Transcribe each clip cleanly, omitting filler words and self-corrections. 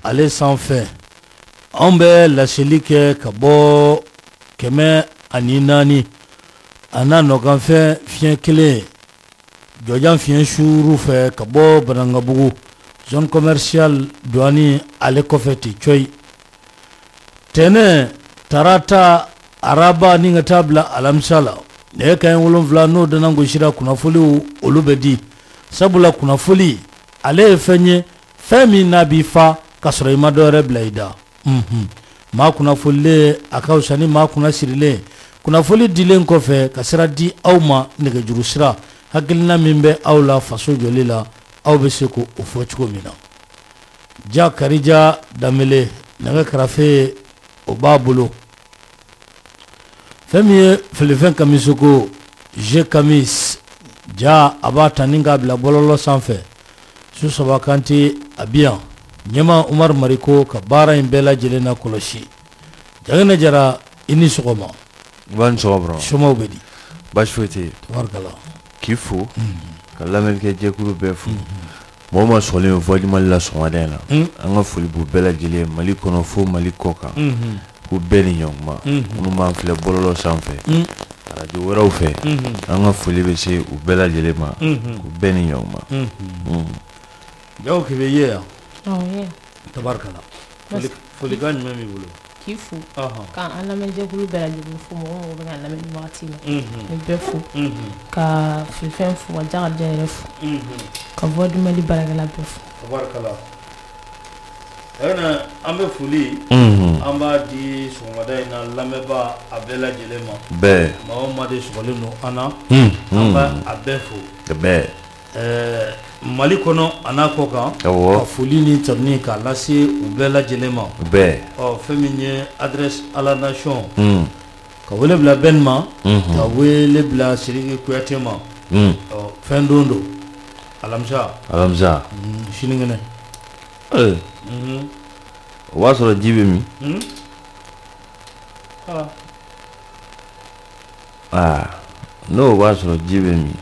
ale sanfɛ an bɛ laseli kɛ ka bɔ 104 a n'a nɔkanfɛ fiɲɛ kelen jɔjan fiɲɛ suuru fɛ ka bɔ Banangabugu zone commerciale douane ale kɔfɛ ten coyi tɛnɛ tarata araba ni ka taa bila alamisa la nɛgɛ kanɲɛ 7 n'o dana gosira kunnafoliw olu bɛ di sabula kunnafoli ale ye fɛn ye fɛn min n'a b'i fa ka sɔrɔ i ma dɔ wɛrɛ bila i da maa kunnafolilen a ka fisa ni maa kunna sirilen kunnafoli dilen kɔfɛ ka sira di aw ma nɛgɛjuru sira hakilina min bɛ aw la faso jɔli la aw bɛ se k'o fɔ cogo min na ja karija danbele nɛgɛ karafe o b'a bolo fɛn min ye filifɛn kamisoko je kamis ja a b'a ta ni k'a bila bɔlɔlɔ sanfɛ su saba kante a bi yan ɲɛma Umar Mariko ka baara in bɛɛ lajɛlen na kɔlɔsi Jagana Jara i ni sɔgɔma ban sɔgɔma somaw bɛ di baasi foyi tɛ tabarikala k'i fo ka lamɛnnikɛ jɛkulu bɛɛ fo mɔgɔ ma sɔgɔlen fɔ Mali la sɔgɔmada in na an ka foli b'u bɛɛ lajɛlen Mali kɔnɔ fo Mali kɔ kan k'u bɛɛ ni ɲɔgɔnma minnu b'an filɛ bɔlɔlɔ sanfɛ radio wɛrɛw fɛ an ka foli bɛ se u bɛɛ lajɛlen ma k'u bɛɛ ni ɲɔgɔnma jaw k'i bɛ ye yan ye tabarikala folikan jumɛn b'i bolo k'i fo k'an lamɛnjɛkulu bɛɛ lajɛlen fo mɔgɔ mɔgɔ bɛ ka lamɛn nin wagati la ni bɛɛ fo ka filifɛn fo ka Jakaja yɛrɛ fo ka Voix du Mali baarakɛla bɛɛ fo tabarikala an bɛ foli an b'a di sɔgɔmada in na lamɛnbaa a bɛɛ lajɛlen ma bɛɛ maa o maa de sɔgɔlen don an na an b'a a bɛɛ fo bɛɛ Mali kɔnɔ a n'a kɔ kan ka foli ni tanuni k'a lase u bɛɛ lajɛlen ma bɛɛ fɛn min ye adresse à la nation ka wele bila Ben ma ka wele bila Sidiki Kuyate ma fɛn don don alamisa sinikɛnɛ o b'a sɔrɔ ji bɛ min n'o b'a sɔrɔ ji bɛ min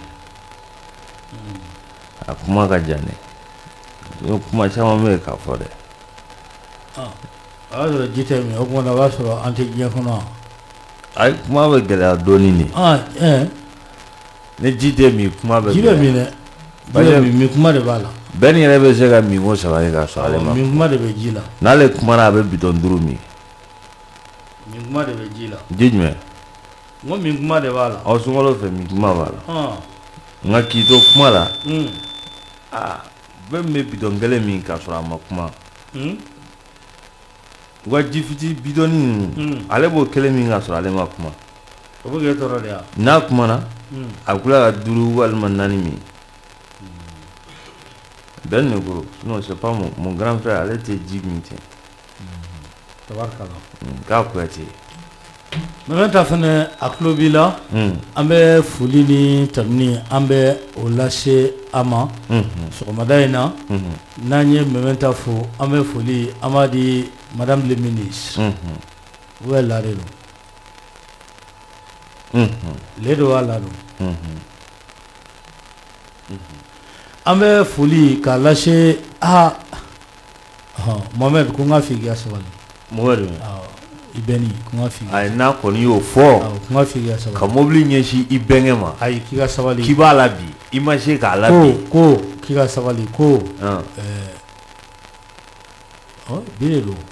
a kuma ka jan dɛ kuma caman bɛ yen k'a fɔ dɛ a b'a sɔrɔ ji tɛ min o kuma na o b'a sɔrɔ an tɛ diɲɛ kɔnɔ ayi kuma bɛ gɛlɛya dɔɔnin de ni ji tɛ min kuma bɛ ji bɛ min dɛ ji bɛ min kuma de b'a la bɛɛ ni yɛrɛ bɛ se ka min ko 3 ye ka sɔrɔ ale ma min kuma de bɛ ji la n'ale kumana a bɛ bitɔn 5 min kuma de bɛ ji la ji jumɛn n ko min kuma de b'a la sunkalo fɛ min kuma b'a la nka k'i to kuma la bɛɛ min bɛ bitɔn 1 min ka sɔrɔ a ma kuma u ka ji fiti bitɔnni ninnu ale b'o 1 min ka sɔrɔ ale ma kuma o bɛ k'e tɔɔrɔ de ya n'a kumana a bɛ tila ka 5 walima 4 min bɛɛ ne kɔrɔ sinon c'est pas mon grand frère ale tɛ ji min ten tabarikala k'a Kuyate Mɛmɛ ta fɛnɛ a tulo b'i la an bɛ foli ni tanuni an bɛ o lase a ma sɔgɔmada in na n'an ye Mɛmɛ ta fo an bɛ foli an b'a di madame le ministre ou est là de don le do b'a la don an bɛ foli k'a lase Mohamed ko n ka f'i ka sabali Mohamed i bɛnni ko n ka f'i ayi n'a kɔni y'o fɔ ko n ka f'i ka sabali ka mobili ɲɛsin i bɛnkɛ ma ayi k'i ka sabali k'i b'a la bi i ma se k'a la bi ko k'i ka sabali ko bi de don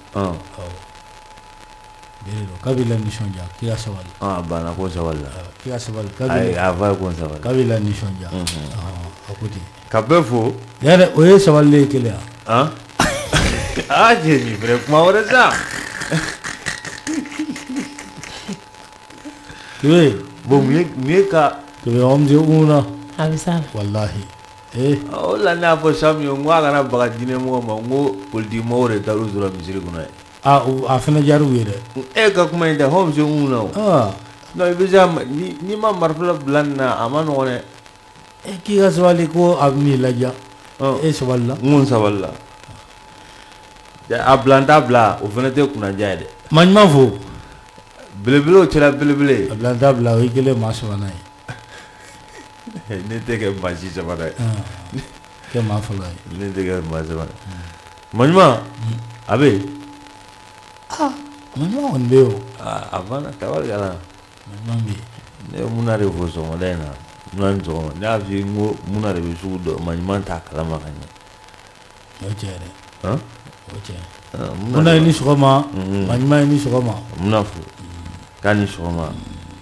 bi de don k'a b'i la nisɔndiya k'i ka sabali banna ko sabali la k'i ka sabali ayi a fɔ a ye ko sabali k'a b'i la nisɔndiya a ko ten ka bɛɛ fo yɛrɛ o ye sabalilen ye kelen ya cɛ nin fɛnɛ kuma wɛrɛ sa Kebe bon mun ye ka kebe an bɛ una a bɛ s'a la walahi o la ne y'a fɔ sa min ye n ko a kana baga diinɛmɔgɔ ma n ko politiki mɔgɔw de taar'u sɔrɔ misiri kɔnɔ ye a fɛnɛ diyara u ye dɛ ka kuma in tɛ hɔn muso una o non i bɛ se n'i ma marifa bila nin na a ma nɔgɔn dɛ k'i ka sabali ko a bɛ n'i ladiya sabali la n ko n sabali la a bila n t'a bila o fɛnɛ tɛ kunnadiya ye dɛ maa ɲuman fo belebelew cɛla belebele a bila n t'a bila o ye kelen maa sabanan ye ne tɛ kɛ maa si sabanan ye kɛ maa fɔlɔ ye ne tɛ kɛ maa sabanan maa ɲuman abe Manima on be o. avana tabarkala Mambi. ne muna de fo so modena muna nzo ne afi ngo muna de bisu do manima ta kala makanya O chere. ha O chere. Muna ni sogoma, manima ni sogoma. muna fu kani sogoma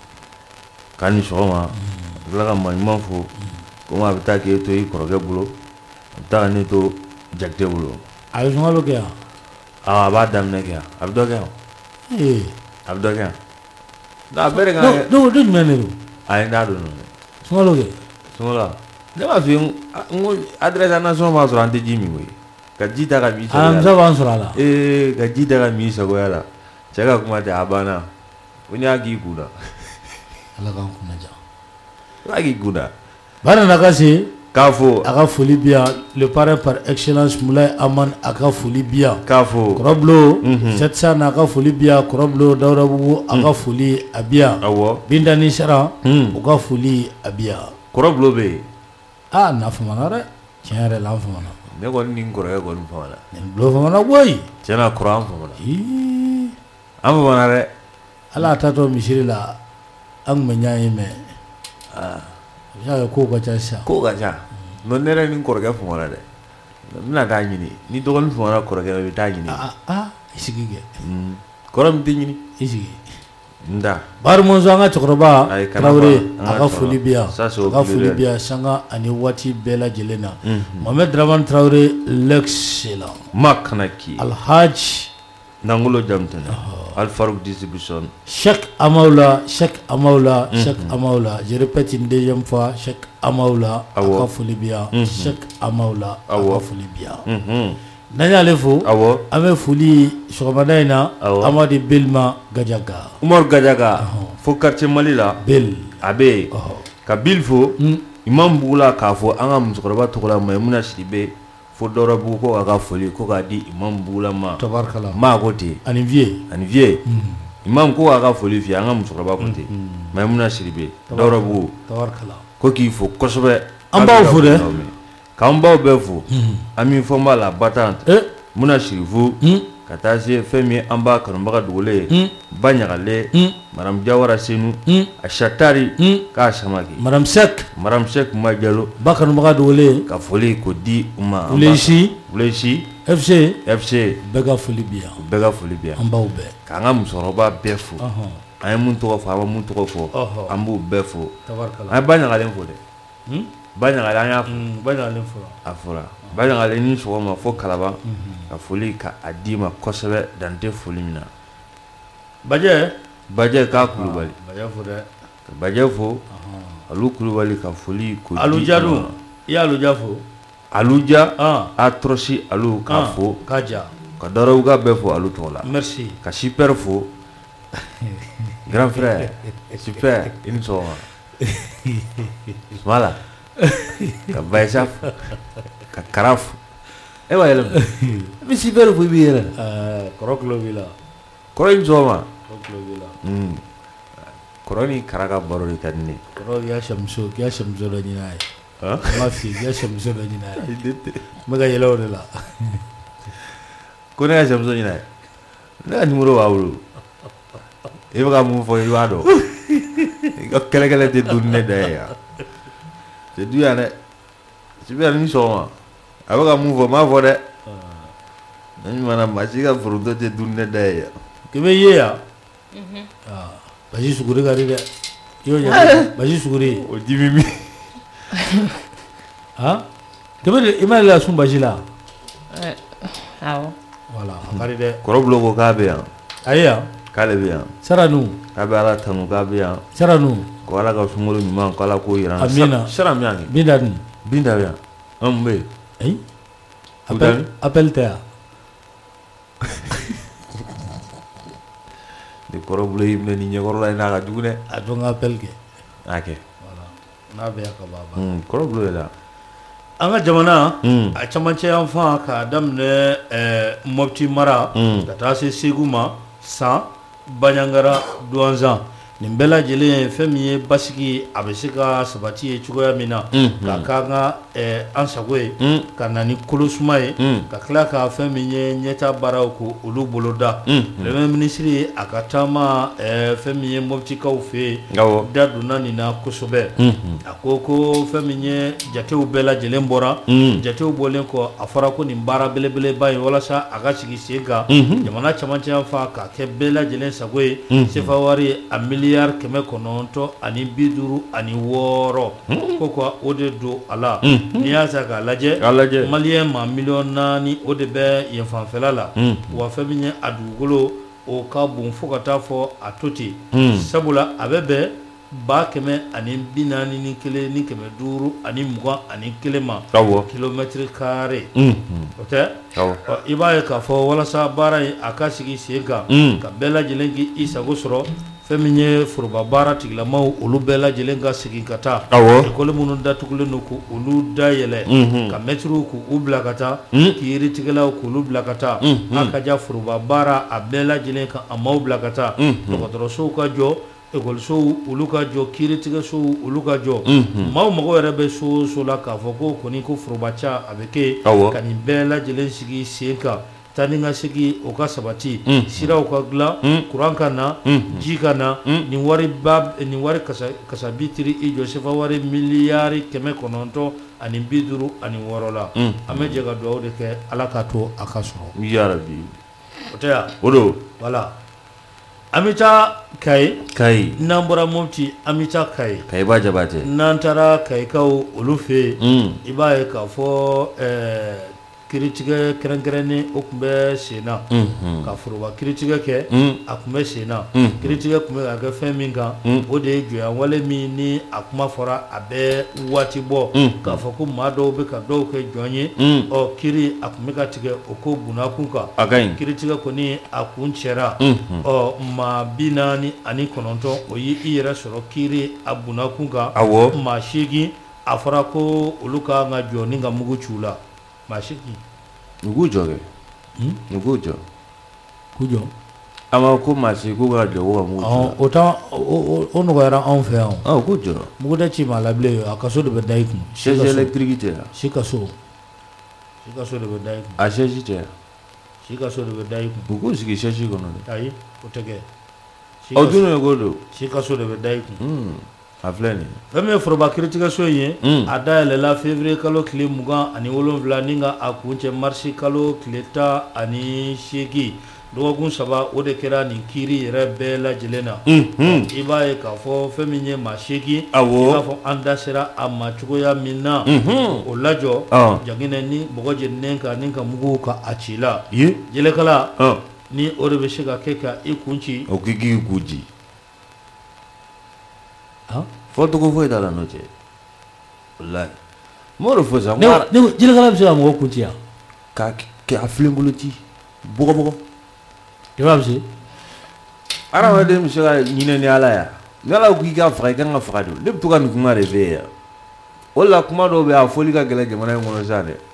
laga manima fu kuma bita ke to yi koroge bulo ta ne to jakte bulo Ayo ngalo ke ya. ba damne ke abdo ke abdo ke da bere ga No menero. ai da do no Ngalo ke. sola ne ma fi ngo adresse na so ma so ante jimi we ka jita ka mi Am za ban surala. ka jita ka mi so yala jaga kuma da abana unya gi kuda Ala kan kuna ja. lagi kuda Bana nakasi kafo aka foli biya le parrain par excellence Moulay Aman aka foli biya. kafo Koroblo Zetsa na aka foli biya Koroblo Daurabugu aka foli abiya. awo Bindani Sara aka foli abiya. koroblo be Na famana re. Tiɲɛ la famana. ne ko ni koroge ko famana Blo famana boy. cena kuran famana Ii. am famana re Ala ta to misiri la an me ɲaa me. Ya ko ka ca sa. ko gaja no ne re ni koroge famana de mina ta nyini ni dogon famana koroge be ta nyini Isigi ke. korom ti nyini Isigi. nda Bar monzo an ka cɛkɔrɔba Ayi, kana Traoré fɔ, an a ka ka cɛkɔrɔba. foli bi yan Ça, c'est a au ka foli pluriel. bi yan sanga ani waati bɛɛ lajɛlen na Mohamed Dramane Traoré l'excellent makanaki Alhaji nangolo jamtene Al Farouk distribution Cheikh Amaoula Cheikh Amaoula Cheikh Amaoula je répète une deuxième fois Cheikh Amaoula a Awo. ka foli bi yan Cheikh Amaoula a Awo. ka foli bi yan n'an y'ale fo awo an bɛ foli sɔgɔmada in na Awo. Amadi Belma Gajaga Umar Gajaga fo quartier Mali la Bel abe ka bil fo imam bugula k'a fɔ an ka musokɔrɔba tɔgɔ la Maimuna Sidibe fo dɔwɛrɛ bugu ko k'a ka foli ko k'a di imam bugula ma tabarkala maa ko ten ani vieux ani vieux imam ko k'a ka foli f'i ye an ka musokɔrɔba ko ten Maimuna Sidibe dɔwɛrɛ bugu tabarkala ko k'i fo kosɛbɛ An b'aw fo dɛ. k'an baw bɛɛ fo an min fɔ n b'a la batante Muna Sirifu ka taa se fɛn min an b'a kanubaga dogolen ye ba ɲagale Madame Jawara Senu a Shatari k'a samaki Madame Sek Madame Sek Majalo bakanubaga dogolen ka foli ko di u ma Wulesi Wulesi FC FC bɛɛ ka foli bi yan bɛɛ ka foli bi yan an b'aw bɛɛ k'an ka musokɔrɔba bɛɛ fo an ye mun tɔgɔ fɔ an bɛ mun tɔgɔ fɔ an b'u bɛɛ fo tabarkala an ye ba ɲagalen fo dɛ ba ɲagalen an y'a fo baɲalen fɔlɔ a fɔra ba ɲagalen ni sɔgɔma fo Kalaba ka foli ka a di ma kosɛbɛ dante foli min na Bajɛ Bajɛ k'a Kulubali Bajɛ fo dɛ ka Bajɛ fo Alu Kulubali ka foli ko di Aluja u dun ma. i ye Aluja fo Aluja ah Atrosi Alu k'a fo k'a ja ka Darawuga bɛɛ fo Alu tɔgɔ la merci ka Super fo grand frère Super i ni sɔgɔma Sumala ka Bayisa fo ka Kara fo e b'a yɛlɛma i bɛ Super fo i b'i yɛlɛ kɔrɔ kulo b'i la kɔrɔ i ni sɔgɔma kɔrɔ kulo b'i la kɔrɔ ni Kara ka baro de ka di ne ye kɔrɔ k'i ka sɛmuso dɔ ɲini a ye n b'a f'i ye k'i ka sɛmuso dɔ ɲini a ye n bɛ ka yɛlɛ o de la ko ne ka sɛmuso ɲinɛ ne ka numéro b'a bolo i bɛ ka mun fɔ i b'a dɔn i ka kɛlɛkɛlɛ tɛ dun ne da ye yan tɛ du yan dɛ Super ni sɔgɔma a bɛ ka mun fɔ n m'a fɔ dɛ ne ɲuman maa si ka foronto tɛ dun ne da ye yan k'i bɛ ye yan basi suguri ka di dɛ i y'o ɲɛ basi suguri o dimi mi k'i bɛ i ma deli ka sun basi la awɔ voilà a ka di dɛ kɔrɔbulon ko k'a bɛ yan a ye yan k'ale bɛ yan sara nu k'a bɛ ala tanu k'a bɛ yan sara nu ko ala ka sunkalo ɲuman ko ala k'o yira an na Amina. sara min yan binda dun Binta bɛ yan an mun bɛ yen ayi Butami? appel tɛ yan ni kɔrɔbulon y'i minɛ ni ɲɛkɔrɔla in n'a ka jugu dɛ a dɔn ka appel kɛ a kɛ voilà n'a bɛ yan ka ban kɔrɔbulon yɛrɛ la an ka jamana a camancɛ yan fan k'a daminɛ Mopti mara ka taa se Segu ma San Baɲangara Douanzan nin bɛɛ lajɛlen fɛn min ye basigi a bɛ se ka sabati ye cogoya min na ka k'an ka an sago ye ka na ni kolosuma ye ka tila ka fɛn min ye ɲɛta baaraw ko olu boloda premier ministre a ka taama fɛn min ye mɔbitikaw fɛ yen da donna nin na kosɛbɛ a ko fɛn min ye jatew bɛɛ lajɛlen bɔra jatew bɔlen kɔ a fɔra ko nin baara belebeleba ye walasa a ka sigi sen kan jamana camancɛ yan fa ka kɛ bɛɛ lajɛlen sago ye sefa wari a miliyari 956 ko quoi o de do a la n'i y'a ta k'a lajɛ maliyɛn maa 4,000,000 o de bɛ yen fanfɛla la wa fɛn min ye a dugukolo o ka bon fo ka taa fɔ a to ten sabula a bɛ bɛn 141 ni 521 ma kilomètre carré o tɛ i b'a ye k'a fɔ walasa baara in a ka sigi sen kan ka bɛɛ lajɛlen k'i sago sɔrɔ fɛn min ye foroba baara tigilamaw olu bɛɛ lajɛlen ka segin ka taa école minnu datugulen don ko olu dayɛlɛ ka mɛtiriw k'u bila ka taa kiiritigɛlaw k'olu bila ka taa a ka ja foroba baara a bɛɛ lajɛlen ka a maaw bila ka taa dɔgɔtɔrɔsow ka jɔ ekɔlisow olu ka jɔ kiiritigɛsow olu ka jɔ maaw mago yɛrɛ bɛ so o so la k'a fɔ ko kɔni ko forobaca a bɛ kɛ ka nin bɛɛ lajɛlen sigi sen kan taa ni ka segin o ka sabati siraw ka dilan kuran ka na ji ka na nin wari kasabitiri i jɔ sefa wari miliyari 956 la an bɛ jɛ ka dugawu de kɛ ala k'a to a ka sɔrɔ yarabi o tɛ yan o do voilà an bɛ taa Kayi n'an bɔra Mopti an bɛ taa Kayi b'a Jabate n'an taara Kayikaw olu fɛ yen i b'a ye k'a fɔ kiiritigɛ kɛrɛnkɛrɛnnen o tun bɛ sen na ka foroba kiiritigɛ kɛ a tun bɛ sen na kiiritigɛ tun bɛ ka kɛ fɛn min kan o de ye jɔnyawale min ni a kuma fɔra a bɛ waati bɔ k'a fɔ ko maa dɔw bɛ ka dɔw kɛ jɔn ye kiiri a tun bɛ ka tigɛ o ko bunakun kan kiiritigɛ kɔni a kun cɛra maa 49 o ye i yɛrɛ sɔrɔ kiiri a bunakun kan maa 8 a fɔra ko olu ka kan ka jɔ ni ka mugu ci u la Mashiki. Nugu jɔ kɛ. Nugu jɔ. Ku jɔ. A ma ko maa si ko ka jɔ ko ka mugu jɔ. O nɔgɔyara anw fɛ yan. Ko jɔ. Mugu tɛ ci maa la bilen a kaso de bɛ da i kun. Chaise électrique tɛ yan. Si kaso de bɛ da i kun. A chaise tɛ yan. Si kaso de bɛ da i kun. U k'u sigi chaise kɔnɔ dɛ. Ayi o tɛ kɛ. Aw dun ye ko don. Si kaso de bɛ da i kun. A filɛ nin ye. Fɛn min ye foroba kiiritigɛso in ye a dayɛlɛla février kalo tile 27 ni ka a kun cɛ mars kalo tile 18 dɔgɔkun 3 o de kɛra nin kiiri yɛrɛ bɛɛ lajɛlen na i b'a ye k'a fɔ fɛn min ye maa 8 i b'a fɔ an da sera a ma cogoya min na o lajɔ jaginɛ ni bɔgɔ jeninen kan ni ka mugu ka a ci la jɛlɛkala ni o de bɛ se ka kɛ ka i kun ci o k'i kun ci fɔ tɔgɔ foyi t'a la n'o cɛ walayi m'o de fɔ sa jɛlɛkala bɛ se ka mɔgɔ kun ci yan k'a filen bolo ci bɔgɔbɔgɔ i b'a bɛ se adamaden bɛ se ka ɲinɛ ni ala ya ni ala ko k'i ka faga i kan ka faga de ne bɛ to ka nin kuma de f'e ye yan o de la kuma dɔw bɛ yen a fɔli ka gɛlɛn jamana in kɔnɔ sisan dɛ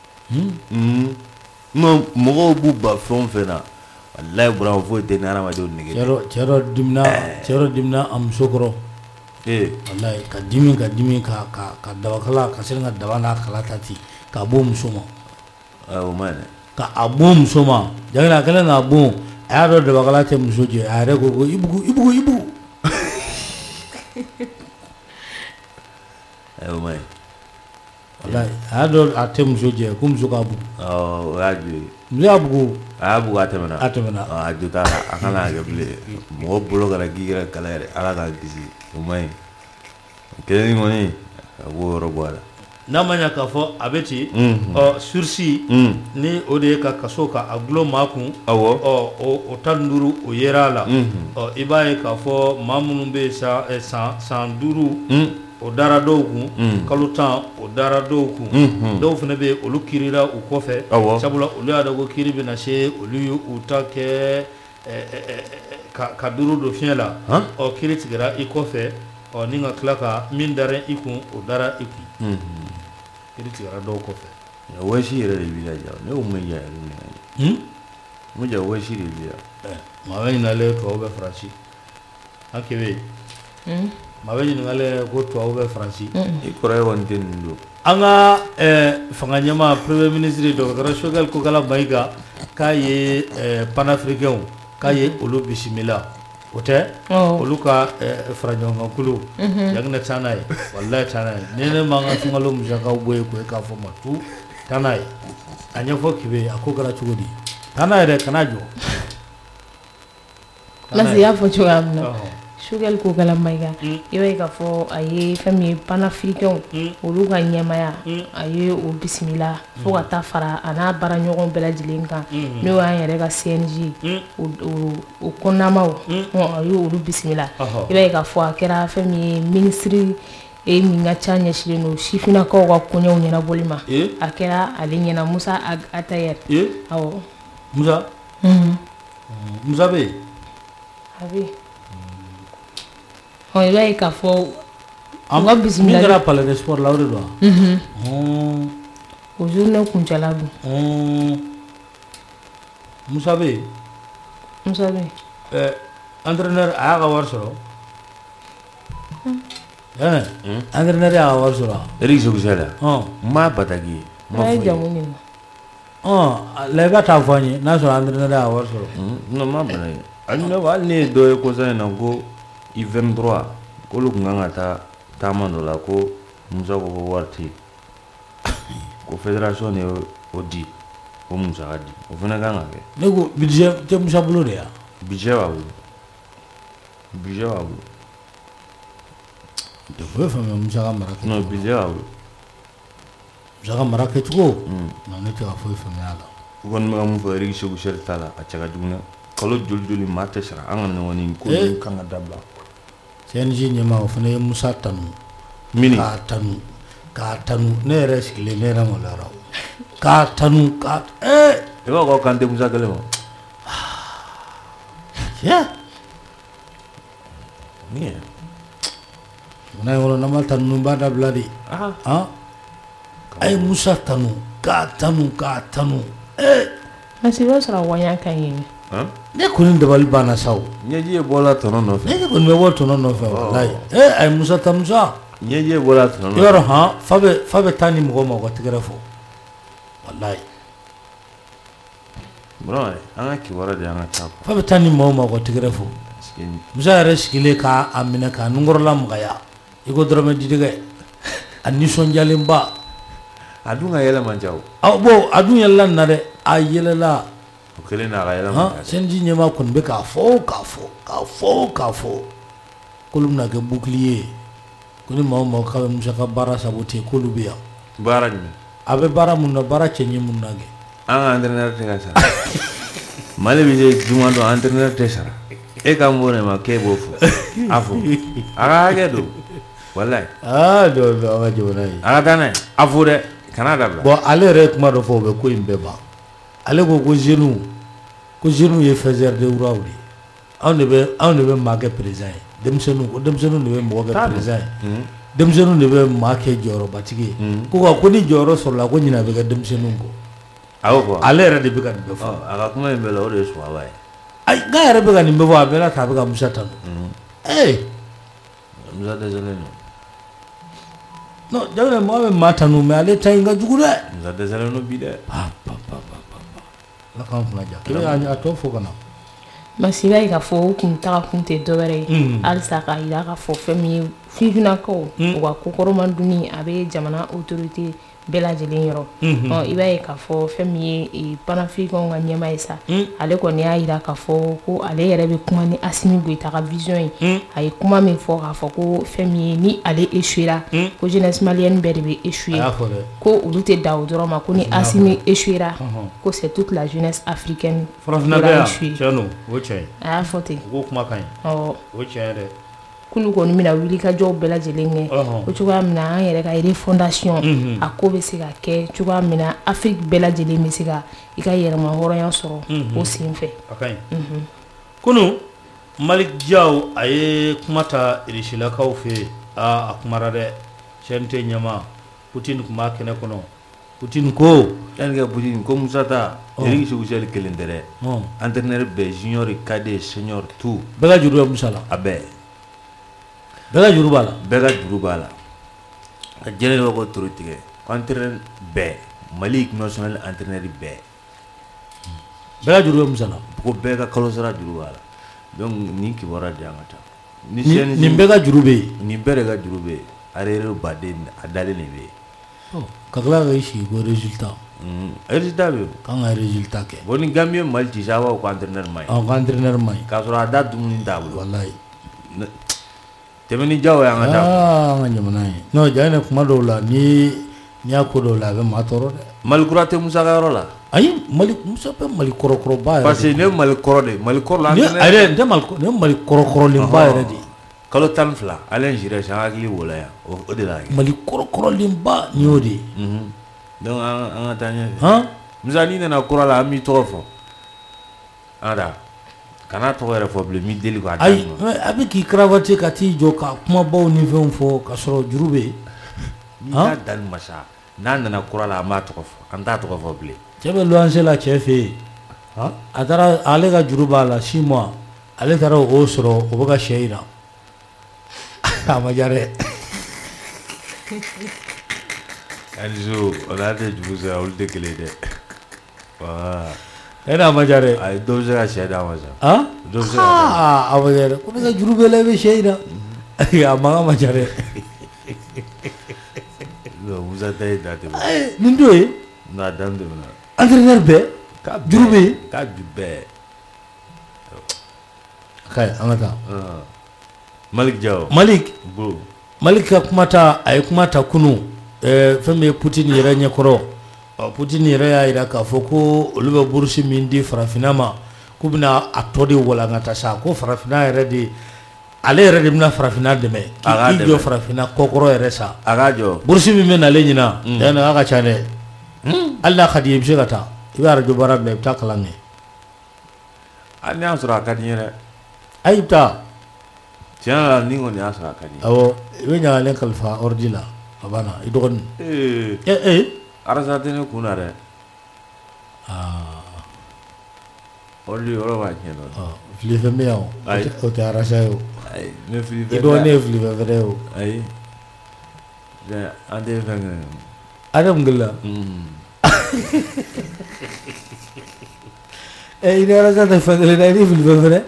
mɔgɔw b'u ba fɛn o fɛn na walayi burama foyi tɛ ni adamadenw nege cɛ dɔ dimina a muso kɔrɔ walayi ka dimi ka dabakala ka se ka daba n'a kala ta ten k'a bɔ muso ma o ma ɲi dɛ k'a bɔ muso ma jagina a kɛlen k'a bɔ a y'a dɔn dabakala tɛ muso jɛ a yɛrɛ ko ibugu o ma ɲi walayi a y'a dɔn a tɛ muso jɛ ko muso k'a bugu o y'a jo ye muso y'a bugu a tɛmɛna a tɛmɛna a jo t'a la a kana kɛ bilen mɔgɔ bolo kana k'i yɛrɛ kala yɛrɛ ala k'a kisi o ma ɲi kelen kɔni a b'o yɔrɔ bɔ a la n'a ma ɲɛ k'a fɔ a bɛ ten sursi ni o de ye ka kaso ka a gulon maa kun o 15 o yera a la i b'a ye k'a fɔ maa minnu bɛ yen san 5 o dara dɔw kun kalo 10 o dara dɔw kun dɔw fana bɛ yen olu kirira u kɔfɛ sabula olu y'a dɔn ko kiiri bɛ na se olu ye u ta kɛ ka duuru don fiɲɛ la kiiri tigɛra i kɔfɛ ni ka tila ka min dara i kun o dara i kun kiiri tigɛra dɔw kɔfɛ wɔsi yɛrɛ de b'i la ja ne y'o mɛn ja yɛrɛ min na n ja wɔsi de b'i la maa bɛ ɲinalen tubabu bɛ Faransi akebe ma be nyingale ko to awu be France I kore won tin do anga fanga nyama premier ministre Dr Choguel Kokala Maïga ka ye panafricain ka ye olu bisimila ote olu ka franyonga kulu yagna tanay wallahi tanay nene manga sungalo mjaka boye ko ka fo matu tanay anya fo kibe akogara chugodi tanay re kanajo nasi ya fo chugamna Choguel Kokala Maïga iwe ka fo aye fami panafricain olu ka nyamaya aye o bisimila fo ka ta fara ana bara ɲɔgɔn bɛɛ lajɛlen kan n'o y'an yɛrɛ ka CNG o kɔnɔnamaw aye olu bisimila i b'a ye ka fɔ a kɛra fɛn min ye ministre min ka ca ɲɛsinnen don sifinnakaw ka koɲɛw ɲɛnabɔli ma a kɛra ale ɲɛna Musa Atayer awɔ Musa be a bɛ i b'a ye ka fɔ an ka bisimila min kɛra palais de sport la o de don o journée kuncɛla don Musa be entraîneur a y'a ka wari sɔrɔ entraîneur y'a ka wari sɔrɔ Eric Sogusela ma batagi ma ye jamu nin la i ka taa fɔ an ye n'a sɔrɔ entraîneur y'a ka wari sɔrɔ non ma batagi hali ne ye dɔ ye ko sa na ko I23 k'olu kun kan ka taa taama dɔ la ko Musa ko wari tɛ yen ko fédération de o di o musaka di o fana kan ka kɛ ne ko budget tɛ Musa bolo de ya budget b'a bolo tɛ foyi faamuya Musa ka mara kɛcogo non budget b'a bolo Musa ka mara kɛcogo non ne tɛ ka foyi faamuya a la u kɔni bɛ ka mun fɔ Eric Sogusel ta la a cɛ ka jugu dɛ kalo joli maa tɛ sara an ka ɲɔgɔn ko ninnu kan ka dabila CNG ɲɛmaa o fana ye Musa tanu k'a tanu ne yɛrɛ sigilen ne yɛrɛ maloyara k'a tanu ka i b'a fɔ k'an tɛ Musa kelen ma min ye n'a ye wolo n'an ma tanu n b'a dabila de a ye Musa tanu k'a tanu Masi b'a sɔrɔ wanya ka ɲi ne kɔni dabali banna sa o ɲɛji ye bɔla tɔnɔ nɔfɛ ne kɔni bɛ bɔ tɔnɔ nɔfɛ walayi a ye Musa tanu sa ɲɛji ye bɔla tɔnɔ nɔfɛ i b'a dɔn fa bɛ taa ni mɔgɔ ma u ka tɛgɛrɛ fɔ walayi bɔn an ka kibaruya de y'an ka taa fa bɛ taa ni mɔgɔ ma u ka tɛgɛrɛ fɔ Musa yɛrɛ sigilen k'a minɛ k'a nunkɔrɔla magaya i ko dɔrɔmɛ didɛgɛ a nisɔndiyalenba a dun ka yɛlɛ man ca o bon a dun yɛlɛla nin na dɛ a yɛlɛla o kelen n'a ka yɛlɛ man ca CNG ɲɛmaa kɔni bɛ k'a fɔ k'olu bɛna kɛ bouclier ko ni maa o maa k'a bɛ Musa ka baara saboter k'olu bɛ yan baara jumɛn a bɛ baara mun na baara cɛɲɛ mun na kɛ an ka entraîneur tɛ ka sara Mali bɛ se juma dɔn entraîneur tɛ sara e ka mɔgɔ de ma k'e b'o fɔ a fɔ a ka hakɛ don walayi dɔ bɛ an ka jamana ye a ka taa n'a ye a fɔ dɛ kana dabila bon ale yɛrɛ ye kuma dɔ fɔ o bɛ ko in bɛɛ ban ale ko jeunes ye faiseurs de rois de anw de bɛ maa kɛ président ye denmisɛnninw de bɛ mɔgɔ kɛ président ye denmisɛnninw de bɛ maa kɛ jɔyɔrɔbatigi ye ko ni jɔyɔrɔ sɔrɔla ko ɲinɛ bɛ kɛ denmisɛnninw kɔ awɔ fɔ ale yɛrɛ de bɛ ka nin bɛɛ fɔ a ka kuma in bɛɛ la o de ye Suwaba ye ayi n'a yɛrɛ bɛ ka nin bɛɛ fɔ a bɛɛ la k'a bɛ ka Musa tanu Musa dɛsɛlen don non jamana mɔgɔ bɛ maa tanu mais ale ta in ka jugu dɛ Musa dɛsɛlen don bi dɛ ala k'an kunna ja kelen a tɔ fɔ ka na Masi b'a ye ka fɔ u kun taga kun tɛ dɔwɛrɛ ye halisa k'a yira ka fɔ fɛn min ye sifinnakaw u ka kokɔrɔmaduni a bɛ jamana autorité bɛɛ lajɛlen yɔrɔ i b'a ye k'a fɔ fɛn min ye panafricain ka ɲɛmaa ye sa ale kɔni y'a yira k'a fɔ ko ale yɛrɛ bɛ kuma ni Assimi Goïta ka vision ye a ye kuma min fɔ k'a fɔ ko fɛn min ye ni ale échouera ko jeunesse malienne bɛɛ de bɛ échouer ko olu tɛ da o dɔrɔn ma ko ni Assimi échouera ko c'est toute la jeunesse africaine qui va échouer a y'a fɔ ten o kuma ka ɲi o tiɲɛ dɛ kulu kɔni bɛna wuli ka jɔw bɛɛ lajɛlen kɛ o cogoya min na an yɛrɛ ka refondation a ko bɛ se ka kɛ cogoya min na Afrique bɛɛ lajɛlen bɛ se ka i ka yɛrɛma hɔrɔnya sɔrɔ o sen fɛ a ka ɲi kunu Malick Diaw a ye kuma ta Risilakaw fɛ a kumara dɛ CNT ɲɛmaa Poutine tun b'a kɛnɛ kɔnɔ Poutine ko yanni ka Poutine ko Musa ta Eric Sogusel kelen tɛ dɛ entraîneur bɛɛ junior cadet senior tout bɛɛ ka juru bɛ Musa la a bɛɛ bɛɛ ka juru b'a la bɛɛ ka juru b'a la ka jɛnɛ dɔ ko toro tigɛ entraîneur bɛɛ Mali équipe nationale entraîneur bɛɛ bɛɛ ka juru bɛ Musa la ko bɛɛ ka kalo sara juru b'a la donc nin kibaruya di an ka taa nin bɛɛ ka juru bɛ yen nin bɛɛ de ka juru bɛ yen arrêt baden a dalen de bɛ yen ka tila ka i sigi ko résultat résultat bɛ yen k'an ka résultat kɛ bon ni Gambie Mali ci sa b'a ko entraîneur man ɲi ko entraîneur man ɲi k'a sɔrɔ a da dumuni t'a bolo wallahi tɛmɛ ni jaw ye an ka taa an ka jamana ye non ja ne kuma dɔw la ni y'a ko dɔw la a bɛ maa tɔɔrɔ dɛ Mali kura tɛ Musa ka yɔrɔ la ayi Musa bɛ Mali kɔrɔkɔrɔba yɛrɛ parce que ne Mali kɔrɔ de Mali kɔrɔ la ne Mali kɔrɔkɔrɔlenba yɛrɛ de kalo 12 Alain Giresse an hakili wala yan o de la Mali kɔrɔkɔrɔlenba ni y'o de ye donc an ka taa ɲɛfɛ Musa n'i nana kura la an b'i tɔgɔ fɔ ada kana tɔgɔ yɛrɛ fɔ bilen mi deli k'a ayi a bɛ k'i cravacher ka t'i jɔ ka kumabaw ni fɛnw fɔ ka sɔrɔ juru bɛ yen n'i y'a dali masa n'a nana kura la an b'a tɔgɔ fɔ an t'a tɔgɔ fɔ bilen cɛ bɛ luwanse la cɛ fɛ yen a taara ale ka juru b'a la 6 mois ale taara o sɔrɔ o bɛ ka sɛ jira a ma diya dɛ Alizo o n'a tɛ juru sara olu tɛ kelen ye dɛ e n'a ma diya dɛ ayi dɔ bɛ se ka sɛ d'a ma sa dɔ bɛ se ka a ma diya dɛ ko ne ka juru bɛɛ la i bɛ sɛ jira a mankan ma diya dɛ Musa ta ye da tɛmɛ nin don ye n'a dan tɛmɛna entraîneur bɛɛ juru bɛ yen k'a ju bɛɛ kayi an ka taa Malik Jaw Malik ka kuma ta a ye kuma ta kunun fɛn min ye Poutine yɛrɛ ɲɛkɔrɔ Poutine yɛrɛ y'a jira k'a fɔ ko olu bɛ bourse min di farafinna ma k'u bɛna a tɔ de walankata sa ko farafinna yɛrɛ de ale yɛrɛ de bɛna farafinna dɛmɛ k'i jɔ farafinna kɔkɔrɔ yɛrɛ sa a k'a jɔ bourse min bɛ nalen ɲinan yanni a ka ca dɛ hali n'a ka di i bɛ se ka taa i bɛ arajo baara bila i bɛ taa kalan kɛ hali n'a y'a sɔrɔ a ka di n ye dɛ ayi i bɛ taa tiɲɛ la ni kɔni y'a sɔrɔ a ka di awɔ i bɛ ɲagalen kalifa ordi la a banna i dɔgɔnin arasa tɛ ne kun na dɛ ordi yɔrɔ b'a tiɲɛ dɔn fili fɛn bɛ yan o tɛ arasa ye o ne fili i dɔgɔnin ye fili fɛn wɛrɛ ye o ayi an tɛ fɛn kɛ alhamdulillah i ni arasa tɛ fɛn kelen na i ni fili fɛn wɛrɛ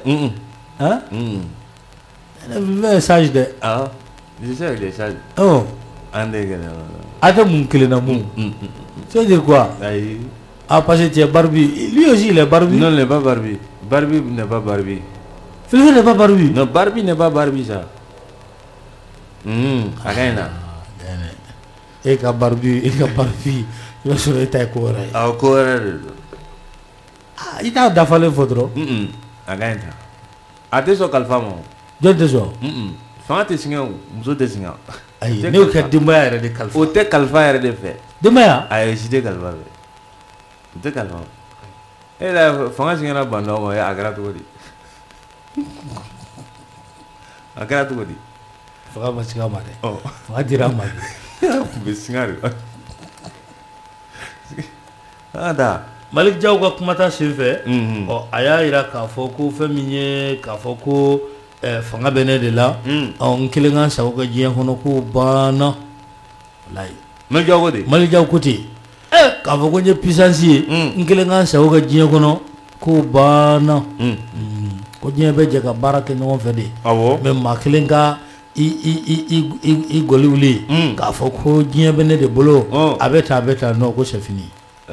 ne fili fɛn ye sage dɛ je sais que les sages an tɛ kɛnɛ a tɛ mun kelen na mun ça veut dire quoi ayi parce que tu es Barbie lui aussi il est Barbie non il n'est pas Barbie Barbie n'est pas Barbie Fili n'est pas Barbie non Barbie n'est pas Barbie ça a ka ɲi na e ka Barbie i b'a sɔrɔ e ta ye ko wɛrɛ ye awɔ ko wɛrɛ de don i t'a dafalen fɔ dɔrɔn a ka ɲi ta a tɛ sɔn kalifa ma jɔn tɛ sɔn fanga tɛ sɛgɛn muso tɛ sɛgɛn ayi ne y'o kɛ denbaya yɛrɛ de kalifa o tɛ kalifa yɛrɛ de fɛ denbaya ayi si tɛ kalifa fɛ o tɛ kalifa e yɛrɛ fanga sɛgɛnna bandaw ma a kɛra cogo di a kɛra cogo di fanga ma sigi a ma dɛ fanga dira a ma de tun bɛ singa de an ka taa Malik Jaw ka kumata sen fɛ a y'a jira k'a fɔ ko fɛn min ye k'a fɔ ko fanga bɛ ne de la n kelen ka sago kɛ diɲɛ kɔnɔ ko banna walayi Malik Jaw ko ten Malik Jaw ko ten k'a fɔ ko n ye puissance ye n kelen ka sago kɛ diɲɛ kɔnɔ ko banna ko diɲɛ bɛ jɛ ka baara kɛ ɲɔgɔn fɛ de mais maa kelen ka i gɔli wuli k'a fɔ ko diɲɛ bɛ ne de bolo a bɛ tan non ko c'est fini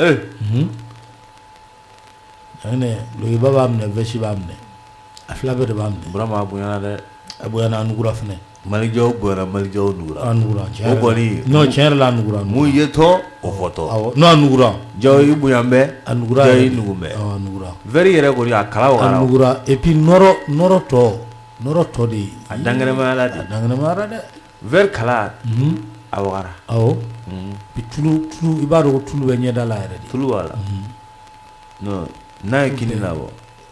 logiba b'a minɛ vɛsi b'a minɛ a fila bɛɛ de b'a minɛ Burama a bonyana dɛ a bonyana a nugura fɛnɛ Malik Jaw bonyana Malik Jaw nugura a nugura o kɔni non tiɲɛ yɛrɛ la a nugura mun ye tɔ o fɔtɔ awɔ non a nugura Jaw i bonya bɛ a nugura Jaw i nugu bɛ a nugura vɛri yɛrɛ kɔni a kala wagara a nugura et puis nɔrɔ tɔ de a dangɛnɛmaya la de a dangɛnɛmaya la dɛ vɛri kala a wagara awɔ puis tulu i b'a dɔn ko tulu bɛ ɲɛda la yɛrɛ de tulu b'a la non n'a ye kini labɔ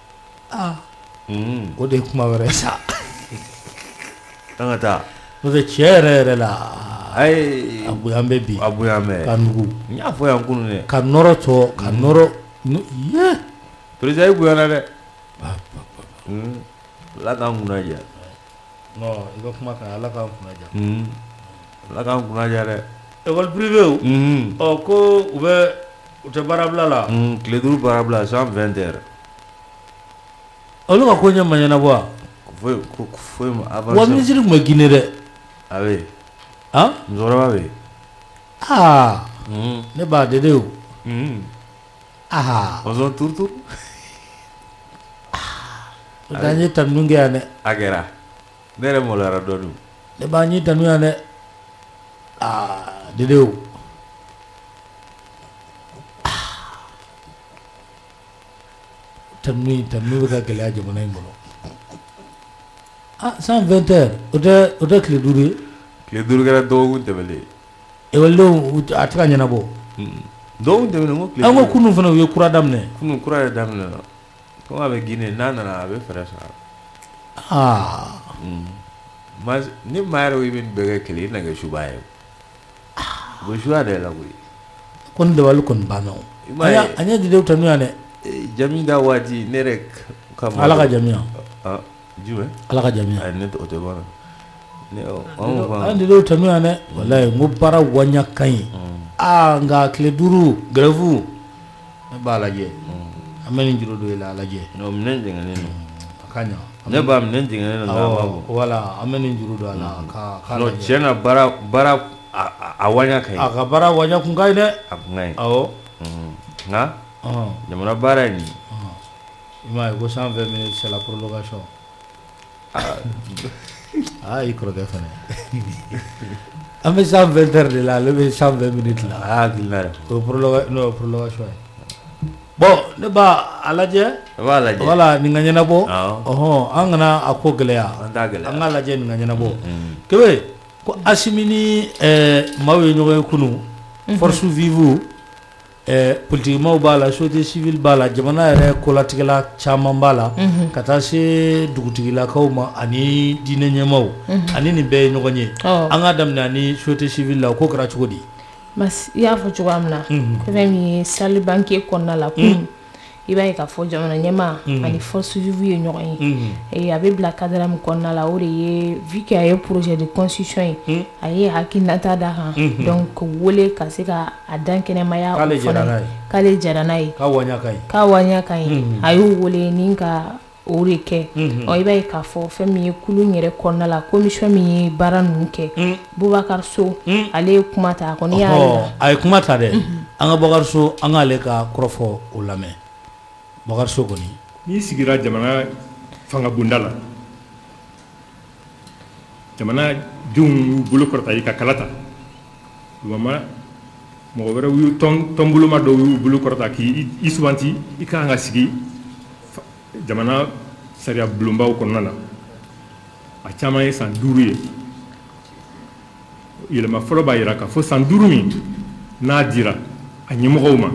o de ye kuma wɛrɛ ye sa an ka taa n'o tɛ tiɲɛ yɛrɛ la ayi a bonya bɛ bi a bonya bɛ ka nugu n y'a fɔ yan kunun dɛ ka nɔrɔ tɔ ka nɔrɔ ye président i bonyana dɛ ala k'an kunna diya non il va kuma kan ala k'an kunnaja ala k'an kunnaja dɛ école privée o ko u tɛ baarabila la tile 5 baarabila 120 heures olu ka ko ɲɛ ma ɲɛnabɔ wa foyi ma avancé wa ministre tun bɛ Guinée dɛ a bɛ han musokɔrɔba bɛ ne b'a dede o ɔsɔn turutu o tɛ an ye tanun kɛ yan dɛ a kɛra ne yɛrɛ maloyara dɔɔnin ne b'an ye tanun yan dɛ dede o tanun bɛ ka gɛlɛya jamana in kɔnɔ 120 heures o tɛ tile 5 ye tile 5 kɛra dɔgɔkun tɛmɛlen ekɔlidenw a tɛ ka ɲɛnabɔ dɔgɔkun tɛmɛlen ko tile an ko kunun fana u ye kura daminɛ kunun kura yɛrɛ daminɛ na komi a bɛ Guinée n'a nana a bɛ fɛɛrɛ sɔrɔ ni maa yɛrɛ ko i bɛ nin bɛɛ kɛ kelen i na kɛ suba ye o bɛ suya de la koyi ko ni dabali kɔni banna o an ye didenw tanu yan dɛ jami da waati ne yɛrɛ ka ala ka jamiya jumɛn ala ka jamiya ne o tɛ ban an didenw tanu yan dɛ walayi n ko baara waɲa ka ɲi nka tile 5 grève ne b'a lajɛ an bɛ nin juru don i la a lajɛ minɛn jɛngɛnen don a ka ɲa ne b'a minɛn jɛngɛnen don nka a ma bɔ wala an bɛ nin juru don a la k'a lajɛ tiɲɛ na baara a waɲa ka ɲi a ka baara waɲa kun ka ɲi dɛ a kun ka ɲi awɔ nka jamana baara ye nin i m'a ye ko 120 minutes c'est la prolongation i kɔrɔkɛ fana an bɛ 120 heures de la ale bɛ 120 minutes la a hakilina dɛ o ye prolongation ye bon ne b'a a lajɛ wala nin ka ɲɛnabɔ an kana a ko gɛlɛya an k'a lajɛ nin ka ɲɛnabɔ kebe ko Asimi ni maaw ye ɲɔgɔn ye kunun force vive politique maaw b'a la société civile b'a la jamana yɛrɛ kolatigɛla caman b'a la ka taa se dugutigilakaw ma ani diinɛ ɲɛmaaw ani nin bɛɛ ye ɲɔgɔn ye an ka daminɛ ani société civile la o ko kɛra cogo di i y'a fɔ cogoya min na fɛn min ye salle banquet kɔnɔna la kun i b'a ye k'a fɔ jamana ɲɛmaa ani force vive ye ɲɔgɔn ye a bɛ bila cadre min kɔnɔna la o de ye vu que a ye projet de constitution ye a ye hakilinata d'a kan donc wele ka se ka a dan kɛnɛmaya k'ale jara n'a ye k'a waɲa ka ɲi a y'o wele ni ka o de kɛ i b'a ye k'a fɔ fɛn min ye kulu yɛrɛ kɔnɔna la commission min ye baara ninnu kɛ Boubacar Sow ale ye kuma ta a kɔni y'a jira a ye kuma ta dɛ an ka Boubacar Sow an k'ale ka kɔrɔfɔ o lamɛn Boubacar Sow kɔni n'i sigira jamana fanga bunda la jamana denw y'u bolo kɔrɔta i ka kala ta mɔgɔ wɛrɛ y'u tɔnboloma dɔw y'u bolo kɔrɔta k'i suganti i ka kan ka sigi jamana sariya bulonbaw kɔnɔna na a caman ye san 5 ye yɛlɛma fɔlɔ b'a jira k'a fɔ san 5 min n'a dira a ɲɛmɔgɔw ma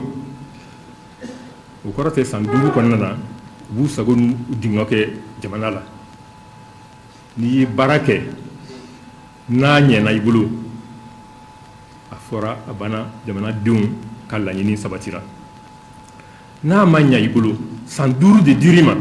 o kɔrɔ tɛ san 5 kɔnɔna na u b'u sago n'u dingɛ kɛ jamana la n'i ye baara kɛ n'a ɲɛna i bolo a fɔra a banna jamanadenw ka laɲini sabatira n'a ma ɲɛ i bolo san 5 de dir'i ma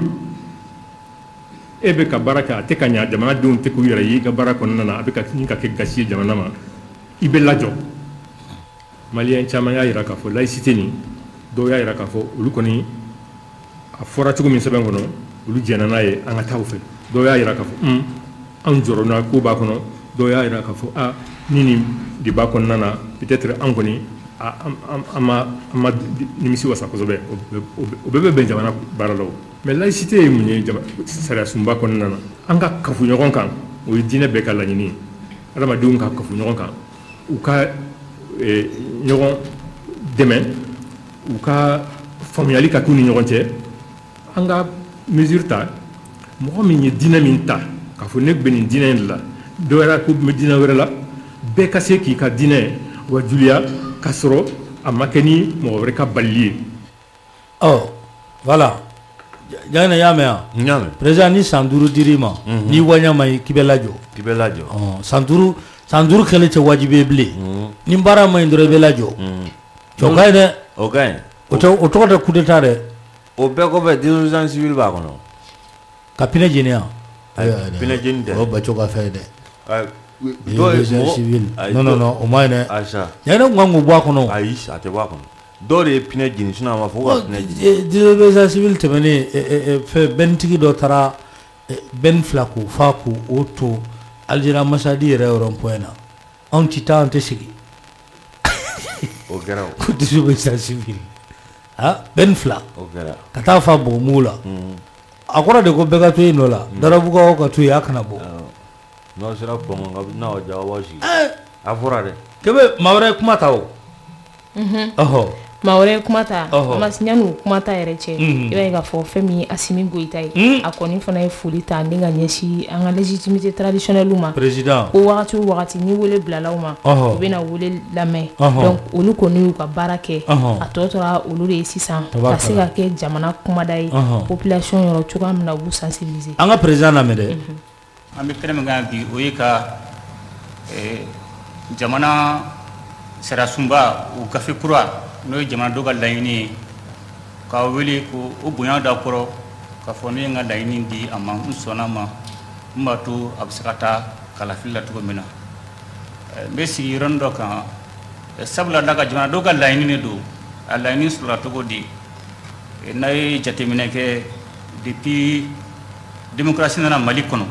e bɛ ka baara kɛ a tɛ ka ɲɛ jamanadenw tɛ k'u yɛrɛ ye i ka baara kɔnɔna na a bɛ ka kɛ gasi ye jamana ma i bɛ lajɔ maliyɛn caman y'a jira k'a fɔ laïcité nin dɔw y'a jira k'a fɔ olu kɔni a fɔra cogo min sɛbɛn kɔnɔ olu jɛnna n'a ye an ka taa o fɛ dɔw y'a jira k'a fɔ anw jɔrɔna ko b'a kɔnɔ dɔw y'a jira k'a fɔ ni nin de b'a kɔnɔna na peut-être an kɔni an ma nimisi wasa kosɛbɛ o bɛɛ bɛ bɛn jamana baara la o mais laïcité ye mun ye sariya sunba kɔnɔna na an ka kafu ɲɔgɔn kan o ye diinɛ bɛɛ ka laɲini ye adamadenw ka kafu ɲɔgɔn kan u ka ɲɔgɔn dɛmɛ u ka faamuyali ka k'u ni ɲɔgɔn cɛ an ka mesure ta mɔgɔ min ye diinɛ min ta k'a fɔ ne bɛ nin diinɛ in de la dɔ wɛrɛ ko bɛ diinɛ wɛrɛ la bɛɛ ka se k'i ka diinɛ wajuliya k'a sɔrɔ a ma kɛ ni mɔgɔ wɛrɛ ka balili ye. voilà jagana y'a mɛn yan président ni san 5 dir'i ma n'i waɲa ma ye k'i bɛ lajɔ san 5 kɛlen tɛ wajibi ye bilen ni baara ma ɲi dɔrɔn i bɛ lajɔ o ka ɲi dɛ o ka ɲi o tɔgɔ tɛ coup d'état dɛ o bɛɛ kɔfɛ désobéissance civile b'a kɔnɔ ka pinɛ jeni yan pinɛ jeni dɛ o bacho ka fɛ dɛ dɔ civil non o ma ne aisa yana ngangu bɔ kɔnɔ ayi a tɛ bɔ a kɔnɔ dɔw de ye pinɛ jeni sinon a ma fɔ ka pinɛ jeni désobéissance civile tɛmɛnen fɛ bɛntigi dɔ taara bɛn fila ko fa ko o to Aljira Masadi yɛrɛ rond-point na anw ti taa an tɛ sigi o kɛra o ko désobéissance civile bɛn fila o kɛra ka taa fa Bɔgɔmugu la a kɔrɔ de ko bɛɛ ka to yen nɔ la darabugaw ka to yen a kana bɔ n'aw sera Bamakɔ n'aw ja aw b'aw sigi a fɔra dɛ kebe maa wɛrɛ ye kuma ta o ɔhɔ maa wɛrɛ ye kuma ta yanni kuma ta yɛrɛ cɛ i b'a ye k'a fɔ fɛn min ye Asimi Goyita ye a kɔni fana ye foli ta ni ka ɲɛsin an ka légitimité traditionnelle ma président ko wagati o wagati ni wele bilalaw ma u bɛna wele lamɛn donc olu kɔni y'u ka baara kɛ a tɔ tora olu de ye sisan ka se ka kɛ jamana kumada ye population yɔrɔ cogoya min na u b'u sensibiliser an ka président lamɛn dɛ an bɛ kɛnɛ min kan bi o ye ka jamana sarasunba o gafe kura n'o ye jamana dɔ ka laɲini ye k'a wele ko o bonya da kɔrɔ k'a fɔ ne ye n ka laɲini di a ma n sɔnna a ma n b'a to a bɛ se ka taa kalafili la cogo min na n bɛ sigi yɔrɔnin dɔ kan sabula da ka jamana dɔ ka laɲini de don a laɲini sɔrɔla cogo di n'a ye jateminɛ kɛ depuis démocratie nana Mali kɔnɔ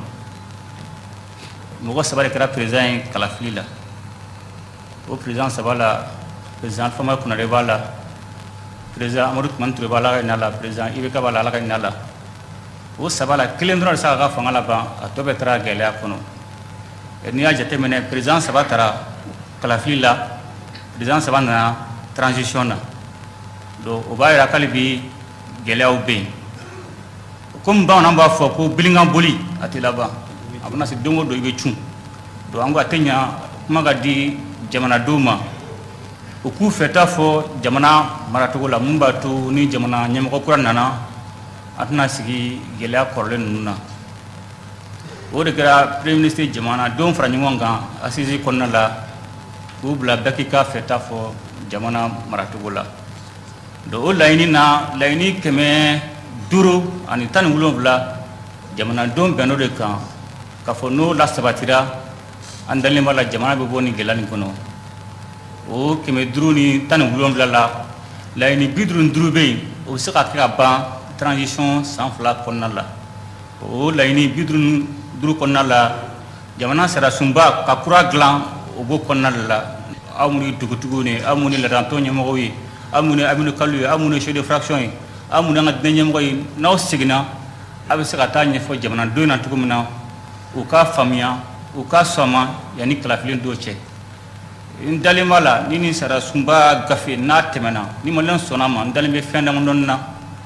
mɔgɔ saba de kɛra président ye kalafili la o président saba la président Fama Konare b'a la président Amadou Toumani Touré b'a la ka hinɛ la président Ibeka b'a la Ala ka hinɛ la o saba la kelen dɔrɔn de se k'a ka fanga laban a tɔ bɛɛ taara gɛlɛya kɔnɔ n'i y'a jateminɛ président saba taara kalafili la président saba nana transition na donc o b'a jira k'ale bi gɛlɛyaw bɛ yen komi bamananw b'a fɔ ko bilinkan boli a tɛ laban a bɛna se don o don i bɛ cun donc an ko a tɛ ɲa kuma ka di jamanadenw ma u k'u fɛta fɔ jamana maracogo la mun b'a to ni jamana ɲɛmɔgɔ kura nana a tɛna sigi gɛlɛya kɔrɔlen ninnu na o de kɛra premier ministre jamanadenw fara ɲɔgɔn kan assise kɔnɔna la k'u bila bɛɛ k'i ka fɛta fɔ jamana maracogo la donc o laɲini na laɲini 517 jamanadenw bɛnn'o de kan k'a fɔ n'o lasabatira an dalen b'a la jamana bɛ bɔ nin gɛlɛya nin kɔnɔ o 517 la laɲini 55 bɛ yen o bɛ se ka kɛ ka ban transition san 2 kɔnɔna la o laɲini 55 kɔnɔna la jamana sarasunba ka kura dilan o b'o kɔnɔna la aw minnu ye dugutigiw ye aw minnu ye ladatɔn ɲɛmɔgɔw ye aw minnu ye Aminu Kalu ye aw minnu ye chef de fraction ye aw minnu an ka diinɛ ɲɛmɔgɔ ye n'aw seginna aw bɛ se ka taa ɲɛfɔ jamanadenw na cogo min na u k'a faamuya u k'a sɔnma yanni kalafili dɔw cɛ n dalen b'a la ni nin sarasunba gafe n'a tɛmɛna ni maliyɛn sɔnna a ma n dalen bɛ fɛn damadɔni na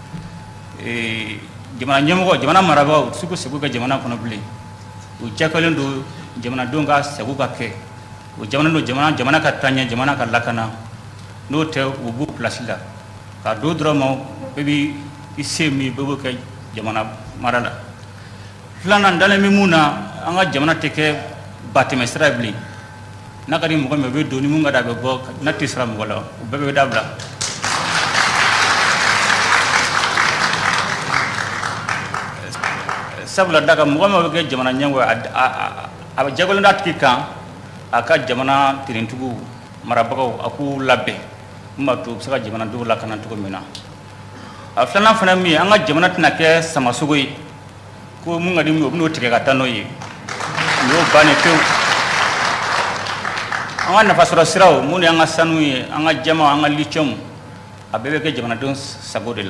jamana ɲɛmɔgɔ jamana marabaaw u tɛ se k'u seko kɛ jamana kɔnɔ bilen u jakɛlen don jamanadenw ka seko ka kɛ o jamana ka taaɲɛ jamana ka lakana n'o tɛ u b'u place la k'a do dɔrɔn ma bɛɛ b'i se min bɛɛ b'o kɛ jamana mara la filanan n dalen bɛ mun na an ka jamana tɛ kɛ batɛmɛsira ye bilen n'a ka di mɔgɔ min o bɛ don ni mun ka d'a bɛ bɔ n'a tɛ sira mɔgɔ la u bɛɛ bɛ dabila sabula daga mɔgɔ min bɛ kɛ jamana ɲɛmɔgɔ a bɛ jagolen d'a tigi kan a ka jamana tenentigiw marabagaw a k'u labɛn min b'a to u bɛ se ka jamanadenw lakana cogo min na a filanan fana min ye an ka jamana tɛna kɛ samasogo ye ko mun ka di min ye o bɛ n'o tigɛ ka taa n'o ye nin y'o bannen pewu an ka nafasɔrɔ siraw mun de y'an ka sanu ye an ka jɛma an ka lithium a bɛɛ bɛ kɛ jamanadenw sago de la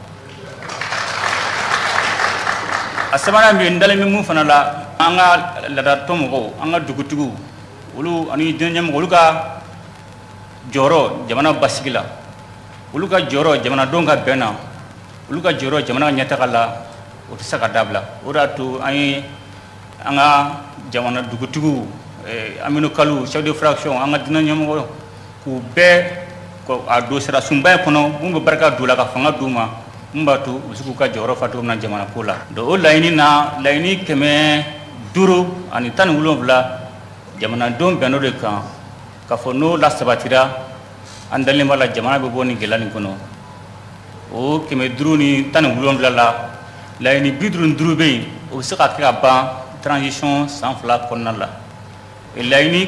a sabanan min ye n dalen bɛ mun fana la an ka ladatɔ mɔgɔw an ka dugutigiw olu ani diinɛ ɲɛmɔgɔw olu ka jɔyɔrɔ jamana basigi la olu ka jɔyɔrɔ jamanadenw ka bɛn na olu ka jɔyɔrɔ jamana ka ɲɛtaga la o tɛ se ka dabila o de y'a to an ye an ka jamana dugutigiw Aminu Kalu chef de fraction an ka diinɛ ɲɛmɔgɔ k'u bɛɛ a don sarasunba in kɔnɔ mun bɛ barika don la ka fanga d'u ma mun b'a to u bɛ se k'u ka jɔyɔrɔ fa cogo min na jamana ko la donc o laɲini na laɲini 517 jamanadenw bɛnn'o de kan k'a fɔ n'o lasabatira an dalen b'a la jamana bɛ bɔ nin gɛlɛya nin kɔnɔ o 517 la laɲini 55 bɛ yen o se ka kɛ ka ban transition san 2 kɔnɔna la laɲini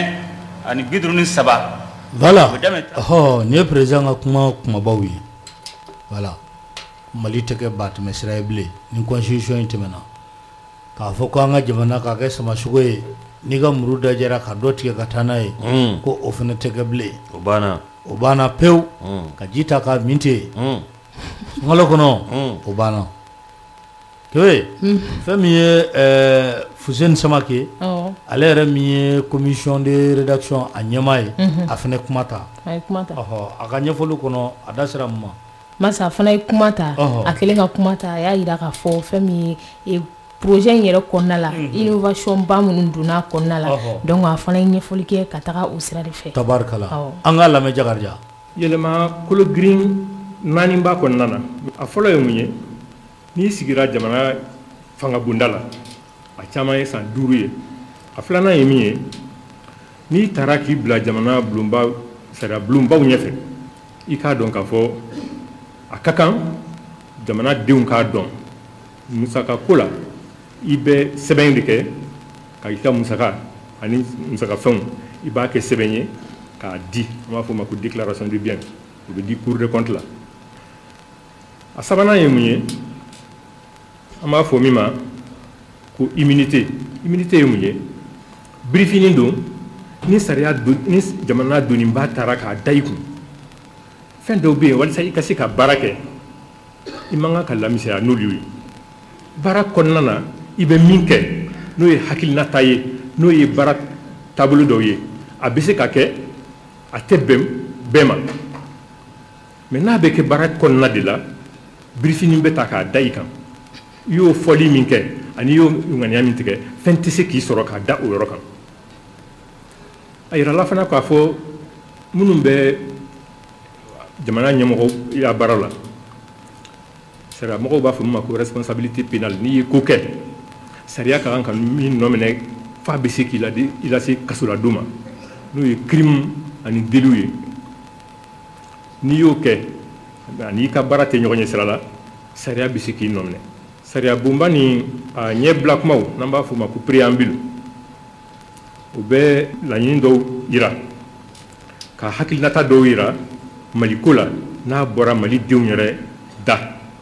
153 voilà ni ye président ka kuma kumabaw ye voilà Mali tɛ kɛ batɛmɛ sira ye bilen ni constitution in tɛmɛna k'a fɔ ko an ka jamana k'a kɛ samasogo ye n'i ka muru dajɛra ka dɔ tigɛ ka taa n'a ye ko o fana tɛ kɛ bilen o banna pewu ka ji ta ka min ten sunkalo kɔnɔ o banna Kewe fɛn min ye Fuseni Samake ale yɛrɛ min ye commission de rédaction a ɲɛmaa ye a fana kuma ta a ka ɲɛfɔli kɔnɔ a da sera mun ma Masa a fana ye kuma ta a kɛlen ka kuma ta a y'a jira k'a fɔ fɛn min ye projet in yɛrɛ kɔnɔna la innovation ba minnu donna kɔnɔna la donc a fana ye ɲɛfɔli kɛ ka taga o sira de fɛ tabarikala an k'a lamɛn Jakarija yɛlɛma kolo girin 4 ba kɔnɔna na a fɔlɔ ye mun ye n'i sigira jamana fanga bunda la a caman ye san 5 ye a filanan ye min ye n'i taara k'i bila jamana bulonba sariya bulonbaw ɲɛfɛ i k'a dɔn k'a fɔ a ka kan jamana denw k'a dɔn musaka ko la i bɛ sɛbɛn de kɛ ka i ka musaka ani musaka fɛnw i b'a kɛ sɛbɛn ye k'a di an b'a fɔ o ma ko déclaration de bien o bɛ di cour de compte la a sabanan ye mun ye an b'a fɔ min ma ko immunité ye mun ye birifinin don ni sariya ni jamana donnenba taara k'a da i kun fɛn dɔw bɛ yen walasa i ka se ka baara kɛ i man kan ka lamisɛnya n'olu ye baara kɔnɔna na i bɛ min kɛ n'o ye hakilinata ye n'o ye baara taabolo dɔw ye a bɛ se ka kɛ a tɛ bɛn bɛɛ ma mais n'a bɛ kɛ baara kɔnɔna de la birifinin bɛ ta k'a da i kan i y'o fɔli min kɛ ani i y'o ŋaniya min tigɛ fɛn tɛ se k'i sɔrɔ k'a da o yɔrɔ kan a yirala fana k'a fɔ minnu bɛ jamana ɲɛmɔgɔw ya baara la sariya mɔgɔw b'a fɔ min ma ko responsabilité pénale n'i ye ko kɛ sariya ka kan ka min nɔ minɛ f'a bɛ se k'i lase kasoladon ma n'o ye crime ani délit ye n'i y'o kɛ ani i ka baara tɛ ɲɔgɔn ɲɛ sira la sariya bɛ se k'i nɔ minɛ sariya bonba ni a ɲɛbila kumaw n'an b'a fɔ o ma ko préambule o bɛ laɲini dɔw yira ka hakilinata dɔw yira Mali ko la n'a bɔra Mali denw yɛrɛ da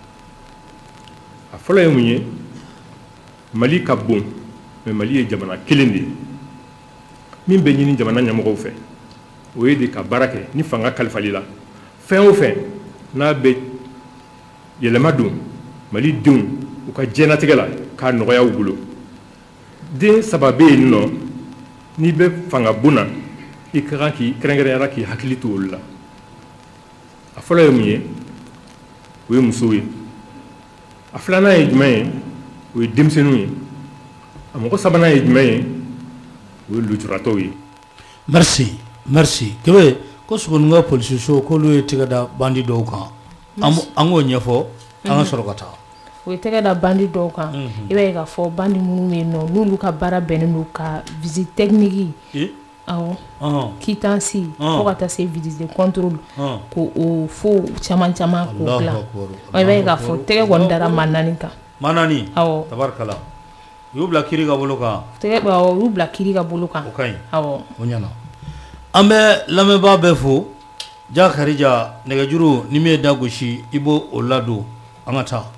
a fɔlɔ ye mun ye Mali ka bon mais Mali ye jamana kelen de ye min bɛ ɲini jamana ɲɛmɔgɔw fɛ o ye de ka baara kɛ ni fanga kalifali la fɛn o fɛn n'a bɛ yɛlɛma don Mali denw u ka diɲɛlatigɛ la k'a nɔgɔya u bolo den 3 bɛ yen nɔ n'i bɛ fanga bon na i ka kan k'i kɛrɛnkɛrɛnyala k'i hakili to olu la a fɔlɔ ye mun ye o ye musow ye a filanan ye jumɛn ye o ye denmisɛnninw ye a mɔgɔ sabanan ye jumɛn ye o ye lujuratɔw ye merci Kebe ko Sogonikɔ polisi so k'olu ye tɛgɛ da bandi dɔw kan an k'o ɲɛfɔ an ka sɔrɔ ka taa o ye tɛgɛ da bandi dɔw kan i b'a ye k'a fɔ bandi minnu bɛ yen nɔ n'olu ka baara bɛnnen don ka visite technique awɔ quittance fo ka taa se visite de contrôle ko o fo caman k'o dilan i b'a ye k'a fɔ tɛgɛ kɔni dara maa 4 kan maa 4 awɔ tabarikala u y'u bila kiiri ka bolo kan u y'u bila kiiri ka bolo kan o ka ɲi awɔ o ɲɛna an bɛ lamɛnbaa bɛɛ fo Jakarija nɛgɛjuru ni min ye da gosi i b'o o ladon an ka taa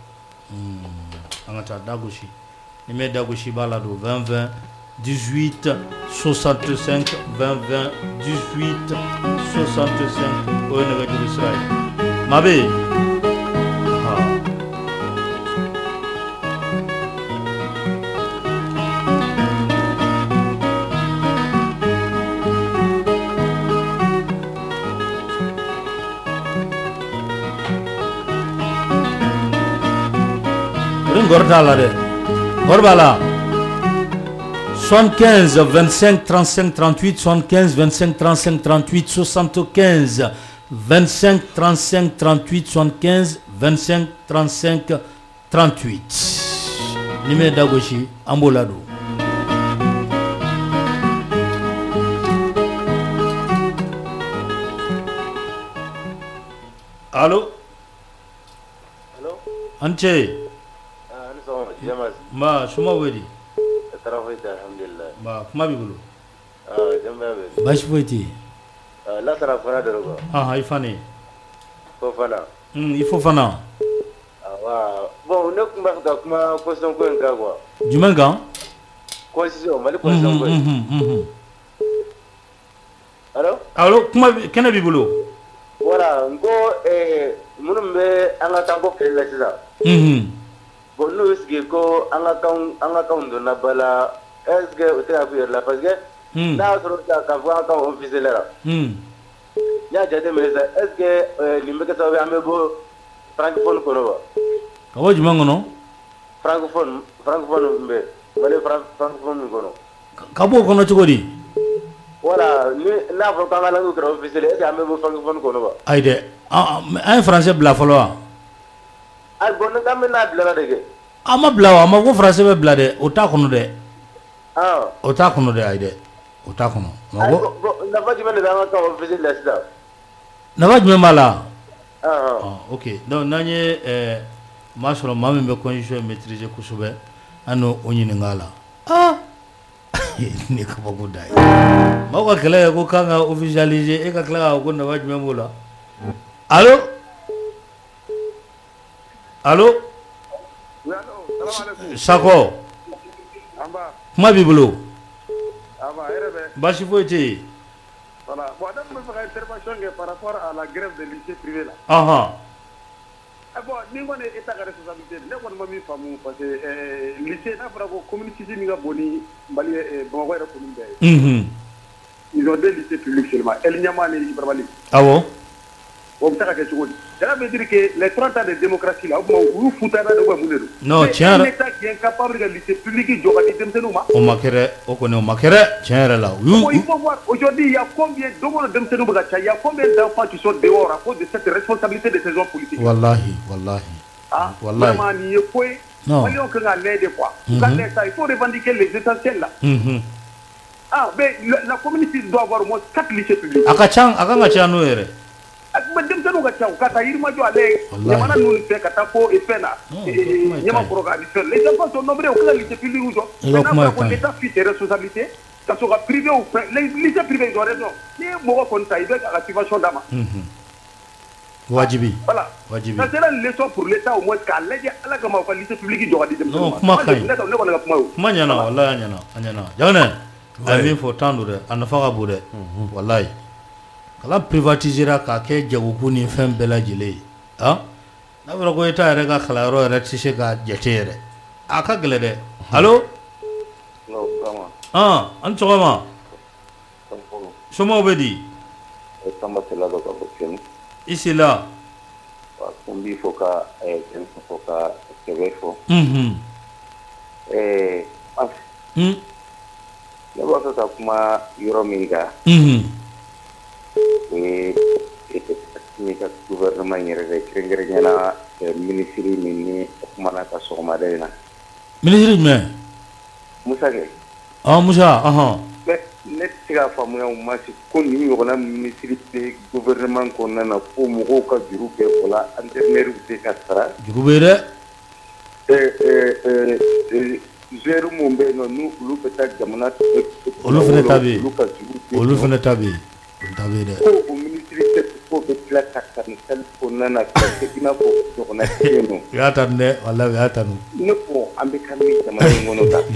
da gosi ni min ye da gosi i b'a ladon 20 18 65 20 18 65 o ye nɛgɛjuru sira ye maa bɛ yen Gordala de Gorbala 75 25 35 38 75 25 35 38 75 25 35 38 75 25 35 38 numéro d'agoshi Ambolado. Allô? Allô? Anche. Jamas. Ma suma wedi. Tarafaita alhamdulillah. Ma kuma bi bolo. Jamba be. Bashi foiti. La tarafana de ko. Ifani. Fofana. Il faut fana. Bon, ne kuma ka kuma question ko nka quoi. Juman kan? Constitution, mali constitution ko. Allo, kuma kene bi bolo. Voilà, ngo munum be an ka tanko kella sisa. Bon, nous est ko an ka kan donna bala est-ce que o tera ku la parce que n'a sɔrɔ ka fɔ an ka officiel la. Ya jate mais est-ce que limbe ka sababu an be bo francophone kono ba. Ka bɔ jumɛn kɔnɔ? francophone mbe mali francophone kono. Ka bɔ o kɔnɔ cogo di? Voilà, ni n'a fɔ k'an ka langue kɛra officiel est-ce que an bɛ bɔ francophone kɔnɔ ba? Ayi dɛ, an ye français bila fɔlɔ wa? Ayi bon ne k'an bɛ n'a bila de kɛ. An ma bila wa, a ma ko français bɛ bila dɛ, o t'a kɔnɔ dɛ. O t'a kɔnɔ dɛ, ayi dɛ, o t'a kɔnɔ. Nafa jumɛn de bɛ an ka kan officiel la sisan? Nafa jumɛn b'a la? Ok, donc n'an ye m'a sɔrɔ maa min bɛ constitution maîtriser kosɛbɛ, an n'o ɲininka a la. Ni kabako da ye. Maaw ka kɛlɛ ko k'an ka officialiser, e ka tila k'a fɔ ko nafa jumɛn b'o la? Allo? Allo? Sakɔ. Kuma b'i bolo. Baasi foyi tɛ yen. Voilà. Bon, donc, je vais faire une intervention par rapport à la grève des lycées privés là. Bon, ni on est état de responsabilité, ne on m'a mis famu parce que lycée n'a pas de communauté ni ga boni bali Bamako era commune. Ils ont des lycées publics seulement. El Niamani Ibrahim. Ah bon? On t'a quelque chose. Ça veut dire que les 30 ans de démocratie là, vous foutez là de quoi vous n'êtes. Non, tiens. L'État qui est incapable de lycée public qui joue à Demsenuma. On m'a créé, on connaît, on m'a créé. Tiens là. Il faut voir aujourd'hui il y a combien de Demsenuma, il y a combien d'enfants qui sont dehors à cause de cette responsabilité de ces hommes politiques. Wallahi. Ah, vraiment, il y a quoi? Non. Il faut revendiquer les essentiels là. Ah, mais la communauté doit avoir au moins 4 lycées publics. Akachan no ere. Mais Demsenuma Gachang, Kata Irma Joale, Yamana nous fait Katako et Fena. Yama programme. Les enfants sont nombreux au lycée public. Maintenant, l'État fait ses responsabilités. Ça sera privé ou les lycées privés, ils ont raison. Les mots comme ça, ils veulent la situation d'Ama. Wajibi. Voilà. Wajibi. Ça sera une leçon pour l'État au moins qu'à l'aide à la gamme au lycée public qui doit dire. Non, comment Manyana, Wallah, Anyana. Jane, Amin faut tendre, Anafara Boudé. Wallahi. Kala privatisera ka kɛ jagoku ni fɛn bɛɛ lajɛlen n'a fɔra ko État yɛrɛ ka kalanyɔrɔ yɛrɛ tɛ se ka jate yɛrɛ a ka gɛlɛn dɛ. Allo? An sɔgɔma. Somɔgɔw bɛ di? I Sila. N b'i fɔ ka sɛbɛn fɔ. Ne b'a fɛ ka kuma yɔrɔ min kan. Ka gouvernement yɛrɛ de kɛrɛnkɛrɛnyana ministre min ni kumana ka sɔgɔmada in na. Ministre jumɛn? Musa kɛ. Musa, ne tɛ se k'a faamuya o ma se ko nin ɲɔgɔnna ministre bɛ gouvernement kɔnɔna na fo mɔgɔw ka juru kɛ o la intérimaires tɛ ka sara. Juru bɛ dɛ. Zéro mun bɛ yen nɔ n'u olu bɛ taa jamana. Olu fana ta bɛ yen. Olu fana ta bɛ yen. Ko o ministre tɛ ko bɛ tila ka kanisali kɔnɔna na ka kɛ i n'a fɔ ɲɔgɔnna tɛ yen nɔ. U y'a tanu dɛ, walahi u y'a tanu. Ne ko an bɛ ka min jamana in kɔnɔ tan.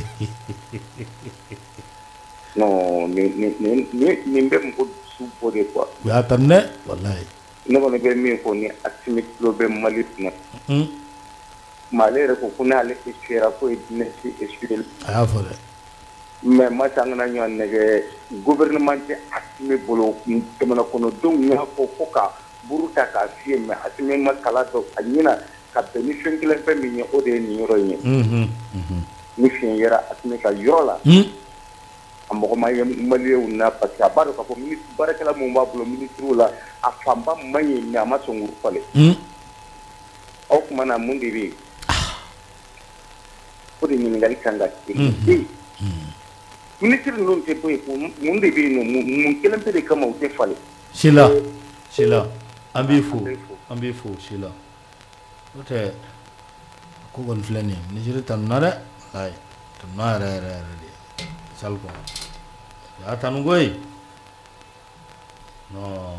Non, nin bɛ mɔgɔ dusu bɔ de quoi. U y'a tanu dɛ, walahi. Ne kɔni bɛ min fɔ ni Asimi tulo bɛ Mali kunna. Mais ale yɛrɛ ko n'ale échouera ko ye diinɛ si échoué. A y'a fɔ dɛ. Mais masa an kana ɲɔgɔn nɛgɛ gouvernement tɛ Asimi bolo jamana kɔnɔdenw y'a fɔ ko ka buru ta k'a fiyɛ mais Asimi ma kala dɔn a ɲɛna ka bɛn ni fɛn kelen fɛn min ye o de ye nin yɔrɔ in ye. Ni fiɲɛ yɛrɛ Asimi ka yɔrɔ la. A mɔgɔ ma ye maliyɛnw na parce que a b'a dɔn k'a fɔ ministre baarakɛla mun b'a bolo ministrew la a fanba man ɲi mais a ma sɔn k'u falen. Aw kuma na mun de bɛ yen? O de ɲininkali kan ka kɛ. Ministre ninnu tɛ bɔ yen mun de bɛ yen nɔ mun kelen pe de kama u tɛ falen. Sila an b'i fo Sila. O tɛ ko gon flani ministre tanu na de ay tanu na re de sal ko ya tanu goy non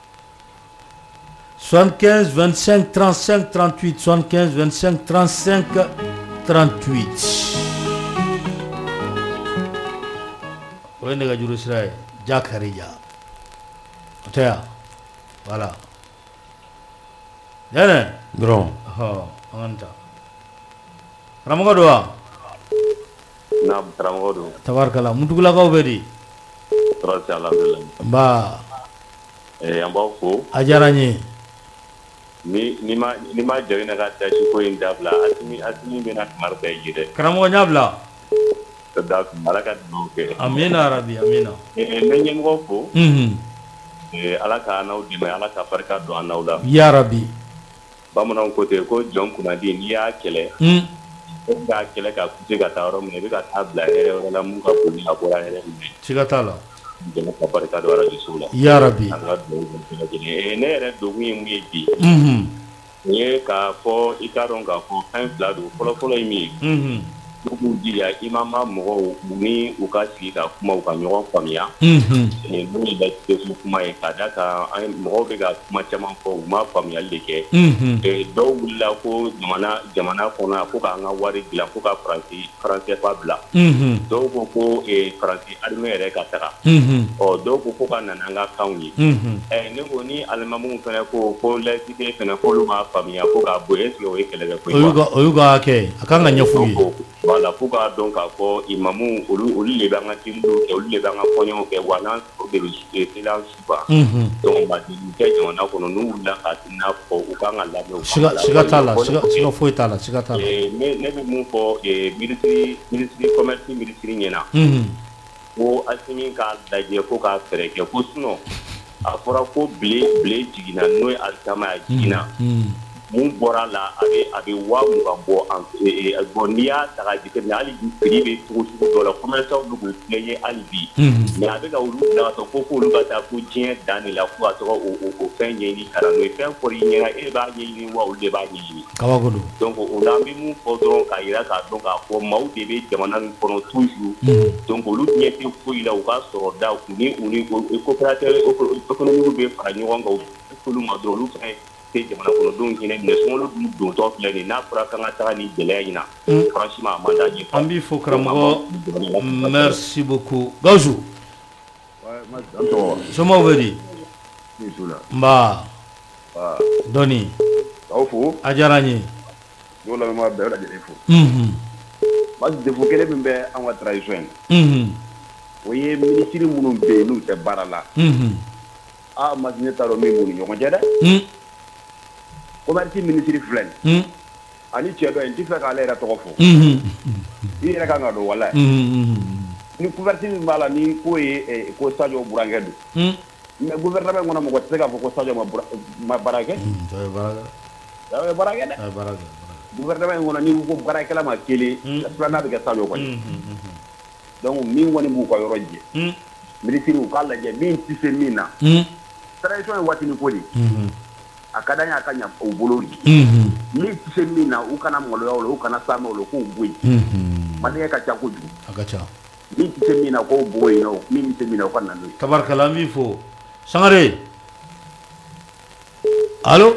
75 25 35 38 75 25 35 38 Oleh negara jurusrai Jakarija Otea Voilà Jane Bro Anganta Ramoga doa Naam Ramoga doa Tabarkala Mutukula kau beri Terus alhamdulillah Ba Yang bau ko Ajarannya ni ma jari na kata shi ko inda bla asmi bena kamar da yide Ramoga nyabla da malaka doke Amina Arabi Amina men ngo ko alaka na udi mai alaka farka do anawla Ya Rabbi bamunan ko te ko jon kuna din ya kele ga kele ka kuje ga tawro me be ga tabla wala mun ka kuni abora Cigatala jena ka farka do ara jisula Ya Rabbi ne re do wi mu yi ye ka fo ikaron ka fo kan flado folo imi Nugu dia imama mɔgɔw ni u ka sigi ka kuma u ka ɲɔgɔn faamuya n'u ye latigɛ kuma ye ka da kan mɔgɔw bɛ ka kuma caman fɔ u ma faamuyali de kɛ dɔw wulila ko jamana kɔnɔ ko k'an ka wari dilan ko ka faransi fa bila dɔw ko ko faransi armée yɛrɛ ka taga dɔw ko ka nana an ka kanw ye ne ko ni alimamuw fana ko laïcité fana k'olu ma faamuya ko k'a bɔ est-ce que o ye kɛlɛkɛ ko ye o y'u ka kɛ a kan ka ɲɛf'u ye Voilà, pourquoi donc à quoi imamu olu le banga tindo ke olu le banga fonyo ke wana de silence ba donc ba di ke jona kono nu la katina ko u kanga la no siga tala foi tala ne be mu ko ministry commerce ministry nyena ko asimi ka daje ko ka fereke ko suno a fora ko blé jigina no altama jigina mun bɔra la a bɛ wa mugan bɔ bon n'i y'a ta k'a jateminɛ hali bi prix bɛ cogo dɔ la commerçants bɛ k'o filɛ ye hali bi mais a bɛ ka olu bila ka taa ko olu ka taa ko diɲɛ dan de la fo ka tɔgɔ o fɛn ɲɛɲini ka na n'o ye fɛn fɔra i ɲɛna e b'a ɲɛɲini wa olu de b'a ɲɛɲini kabako don donc o la an bɛ mun fɔ dɔrɔn k'a yira k'a dɔn k'a fɔ maaw de bɛ jamana nin kɔnɔ toujours donc olu ɲɛ tɛ foyi la u ka sɔrɔ da ni u ni coopérateur économique bɛ fara ɲɔgɔn kan olu ma dɔrɔn olu fɛnɛ jamana kɔnɔdenw hinɛ minɛ sunkalo dun dontɔ filɛ nin n'a fɔra k'an ka taga ni gɛlɛya in na franchement a man d'an ye. An b'i fo karamɔgɔ merci beaucoup Gawusu somɔgɔw bɛ di nba dɔɔni aw fo a diyara n ye n'o lamɛnbaga bɛɛ lajɛlen fo parce que défaut kelen min bɛ an ka tradition in o ye minisiri minnu bɛ yen n'u tɛ baara la masi ne t'a dɔn min b'u ni ɲɔgɔn cɛ dɛ commerce ministre filɛ nin ani cɛ dɔ in n tɛ fɛ k'ale yɛrɛ tɔgɔ fɔ i yɛrɛ kan ka dɔn walayi ni commerce min b'a la ni ko ye ko Sadio burankɛ don mais gouvernement kɔnɔ mɔgɔ tɛ se k'a fɔ ko Sadio ma baara kɛ a bɛ baara kɛ dɛ gouvernement kɔnɔ ni ko baarakɛla ma kelen filanan bɛ kɛ Sadio kɔni donc min kɔni b'u ka yɔrɔ jɛ ministre u k'a lajɛ min tɛ se min na tradition ye waatini ko de a ka d'an ye a ka ɲa u bolo de min tɛ se min na u kana maloya o la u kana s'an ma o la k'o bɔ yen mandengɛ ka ca kojugu a ka ca min tɛ se min na k'o bɔ yen nɔ min tɛ se min na o ka na n'o ye tabarikala an b'i fo Sangare allo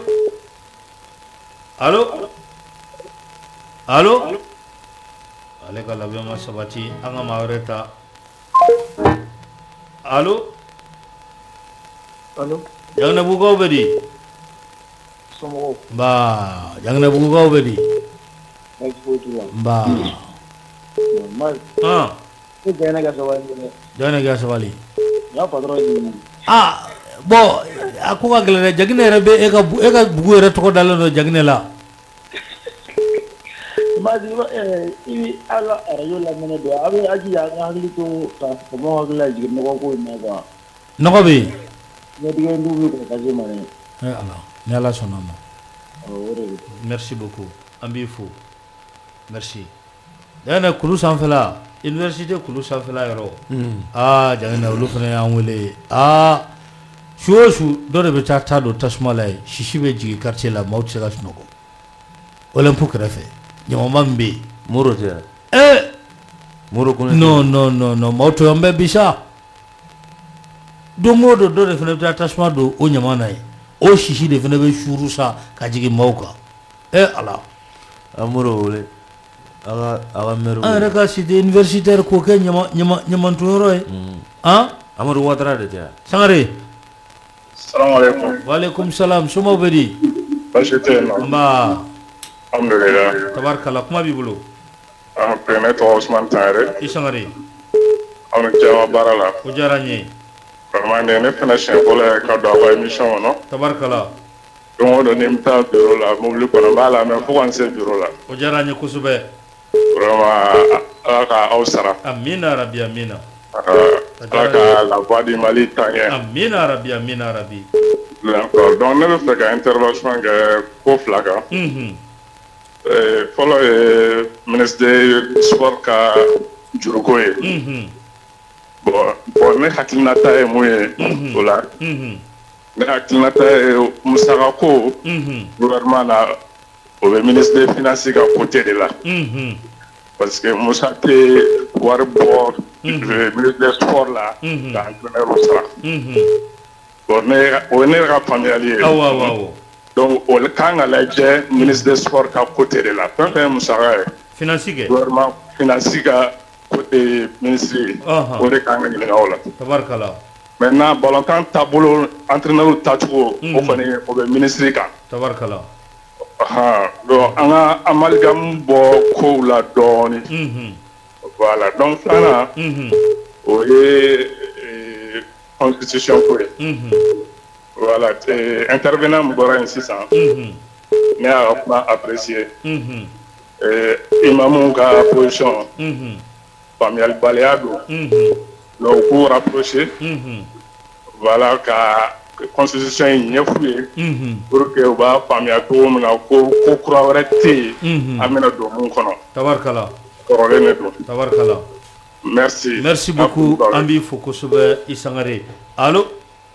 ale ka labɛn ma sabati an ka maa wɛrɛ ta allo Janginɛbugukaw bɛ di somɔgɔw nba Janginɛbugukaw bɛ di nba Janginɛ ka sabali bon a ko ka gɛlɛn dɛ Janginɛ yɛrɛ bɛ e ka bugu yɛrɛ tɔgɔ dalen don Janginɛ la i bɛ ala arajo lamɛnni don a bɛ aji an ka hakili to ka mɔgɔw hakili lajigin nɔgɔ ko in na quoi nɔgɔ bɛ yen ɲɛtigɛ du bɛ ka se ma dɛ ala ni ala sɔnna ma o de bɛ merci beaucoup an b'i fo merci Janginɛ kulu sanfɛla université kulu sanfɛla yɔrɔ Janginɛ olu fana y'an wele su o su dɔ de bɛ taa don tasuma la yen sisi bɛ jigin quartier la maaw tɛ se ka sunɔgɔ Olympique kɛrɛfɛ Yamambe. Moro te. Moro kono. No. Moto yambe bisha. Domodo do de fene attachement do o nyamana yi. O shishi de fene be shuru sa ka jigi mauka. Ala. Amuro wole. Aga mero. Reka cité universitaire ko ke nyama turo e. Amuro Ouattara de te. Sangare. Assalamu alaikum. Wa alaikum salam. Somo bedi. Bashite no. Mba. Alhamdulillah. Tabarkala kuma bi bolo. Premier to Ousmane Tare. Isangare. On jawa barala. O jaranye. Vraiment ne fana chen ko la ka do ba émission no. Tabarkala. Donc on est mta bureau la mobile ko na bala mais faut on se bureau la. O jaranye kusube. Vraiment aka ausara. Amina rabbi amina. Aka la voix du Mali tanye. Amina rabbi. D'accord. Donc ne fait ka intervention ko flaka. Follow ministre de sport ka jurukoye. Bon ne hakilnata e moye ola. Ne hakilnata e musaka ko gouvernement na o ministre des finances ka côté de là. Parce que Moussa te war bord le ministre des sports là dans entraîneur sera. Bon on est familier. Donc on quand la ministre des sports ka côté de là. Quand Moussa financier gouvernement financier côté ministre o de kan ni ngawla tabarkala maintenant ballontan tabolo entraîneur tatuo o fane o be ministre kan tabarkala do anga amalgam bo ko la doni voilà donc là o est constitution ko voilà intervenant mbora insistant mais a apprécié imamu ka position familial baleado donc pour rapprocher voilà ka constitution yi foué pour que ba familial ko mona ko croirete amena do mun kono tabarkala tabarkala merci beaucoup ambi foko sobe isangare allo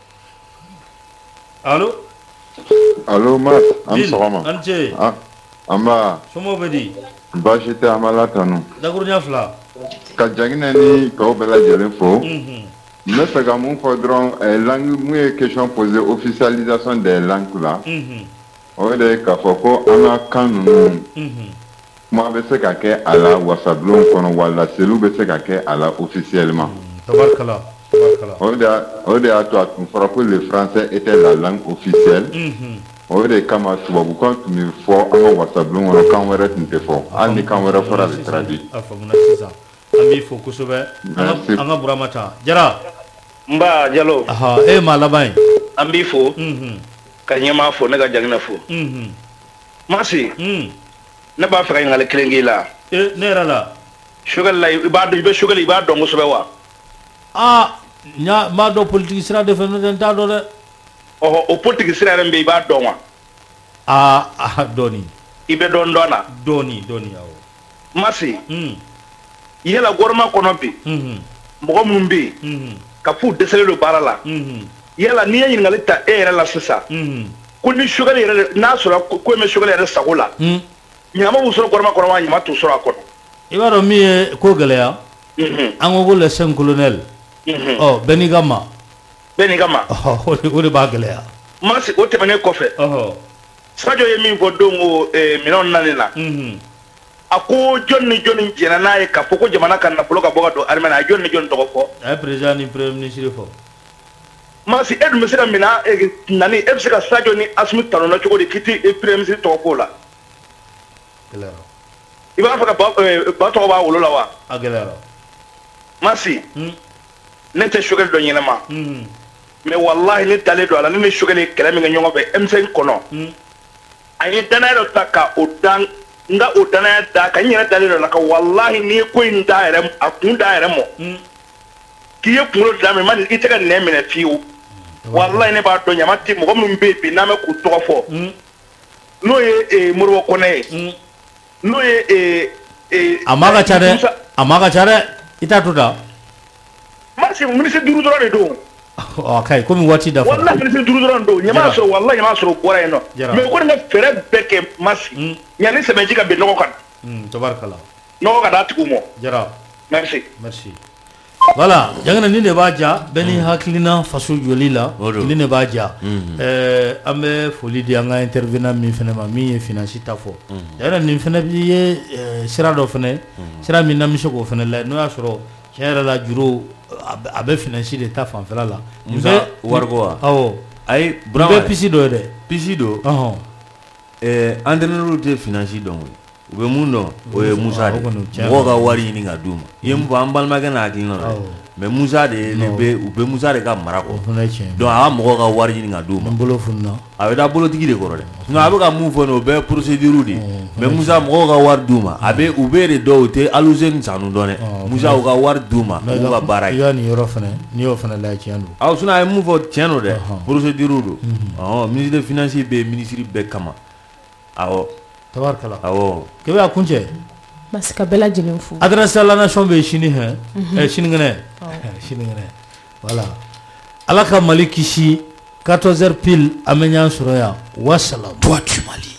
mat am salama anje amba somo bedi bashite amala tanu dagunya fla ka jangina ni ko bela jele fo me fait ka mun fo dron langue mu question posée officialisation des langues là o de ka fo ko ana kanu mo be se ka ke ala wasablon kono wala selu be se ka ke ala officiellement tabarkala o de a to atun fora que le français était la langue officielle o de kama tubabu kan tun bɛ fɔ an ka wasabilen kɔnɔ kan wɛrɛ tun tɛ fɔ hali ni kan wɛrɛ fɔra a bɛ traduit. a faamuna sisan an b'i fo kosɛbɛ an ka burama ta jara. nba jalo. maa laban ye. an b'i fo. ka ɲɛmaa fo ne ka jagina fo. masi. ne b'a fɛ ka ɲininkali kelen k'i la. ne yɛrɛ la. sogɛli la i bɛ sogɛli i b'a dɔn kosɛbɛ wa. n m'a dɔn politiki sira de fɛ n'o tɛ n t'a dɔn dɛ. o politiki sira yɛrɛ min bɛ i b'a dɔn wa. dɔɔni. i bɛ dɔn na. dɔɔni awɔ. masi. yala gɔrɔma kɔnɔ bi. mɔgɔ minnu bɛ yen. ka f'u dɛsɛlen don baara la. yala n'i ye ɲininkali ta e yɛrɛ la sisan. ko ni sogɛli yɛrɛ n'a sɔrɔ ko in bɛ sogɛli yɛrɛ sago la. ɲama b'u sɔrɔ gɔrɔma kɔnɔ wa ɲama t'u sɔrɔ a kɔnɔ. i b'a dɔn min ye ko gɛlɛya. an ko le saint colonel. bɛɛ n'i ka ma. o de b'a gɛlɛya. masi o tɛmɛnen kɔfɛ. Sadio ye min fɔ don o minɛnw nani na. a ko jɔn ni jɔn jɛnna n'a ye k'a fɔ ko jamana ka nafolo ka bɔ ka don armée na a ye jɔn ni jɔn tɔgɔ fɔ. a ye président ni premier ministre fɔ. masi e dun bɛ se ka minɛ nani e bɛ se ka Sadio ni Asimi talonna cogo di k'i ti premier ministre tɔgɔ fɔ o la. gɛlɛyara. i b'a fɛ ka ba tɔgɔ b'a wolo la wa. a gɛlɛyara. masi. ne tɛ sogɛli dɔ ɲɛnama. mais wallahi ne dalen don a la ne ni sogɛli ye kɛlɛ min kɛ ɲɔgɔn fɛ M5 kɔnɔ. a ye danaya dɔ ta ka o dan n ka o danaya da ka n yɛrɛ dalen dɔ la ka wallahi n'i ye ko in da yɛrɛ a kun da yɛrɛ mɔ k'i ye kunkolo da min i tɛ ka nɛn minɛ fiyewu wallahi ne b'a dɔn ɲama tɛ mɔgɔ minnu bɛ yen bi n'an bɛ k'u tɔgɔ fɔ n'o ye Modibo Konɛ ye n'o ye a ma ka ca dɛ i t'a to da. masi minisiri 5 dɔrɔn de don. kayi komi waati dafa. wallahi minisiri 5 dɔrɔn don ɲama sɔrɔ wallahi ɲama sɔrɔ bɔra yen nɔ mais ko nin ka fɛɛrɛ bɛɛ kɛ masi yanni sɛbɛnji ka bin nɔgɔ kan. tabarkala no ka da tigu mo jara merci voilà jangana ni ne baja beni haklina faso joli la ni ne baja ambe foli di anga intervenant mi fene ma mi finance ta fo jangana ni fene bi sira do fene sira mi na mi ko fene la no asoro kera la juro abe finance de ta fan fela la musa wargo awo ay bravo pisi do de pisi do entraîneur de finance donc u bɛ mun dɔn o ye Musa de ye mɔgɔw ka wari ɲini ka d'u ma i ye mun fɔ an balimakɛ n'a hakilina dɛ mais Musa de u bɛ Musa de ka mara kɔ donc a ka mɔgɔw ka wari ɲini ka d'u ma a bɛ taa bolotigi de kɔrɔ dɛ sinon a bɛ ka mun fɔ nin o bɛɛ ye procédure de ye mais Musa mɔgɔw ka wari d'u ma a bɛ u bɛ de dɔn u tɛ Aluseni Sanu dɔn dɛ Musa u ka wari d'u ma u ka baara ye i ka nin yɔrɔ fɛnɛ n'i y'o fɛnɛ lajɛ tiɲɛ don awɔ sinon a ye mun fɔ tiɲɛ don dɛ procédure don ministre de finance bɛ ministre bɛɛ kama awɔ tabarkala awɔ kebe a kuncɛ parce que bɛɛ lajɛlen fo adresse à la nation bɛ sini hɛ sinikɛnɛ sinikɛnɛ voilà ala ka Mali kisi 14h pile an bɛ ɲɔgɔn sɔrɔ yan wassalam. Toi tu Mali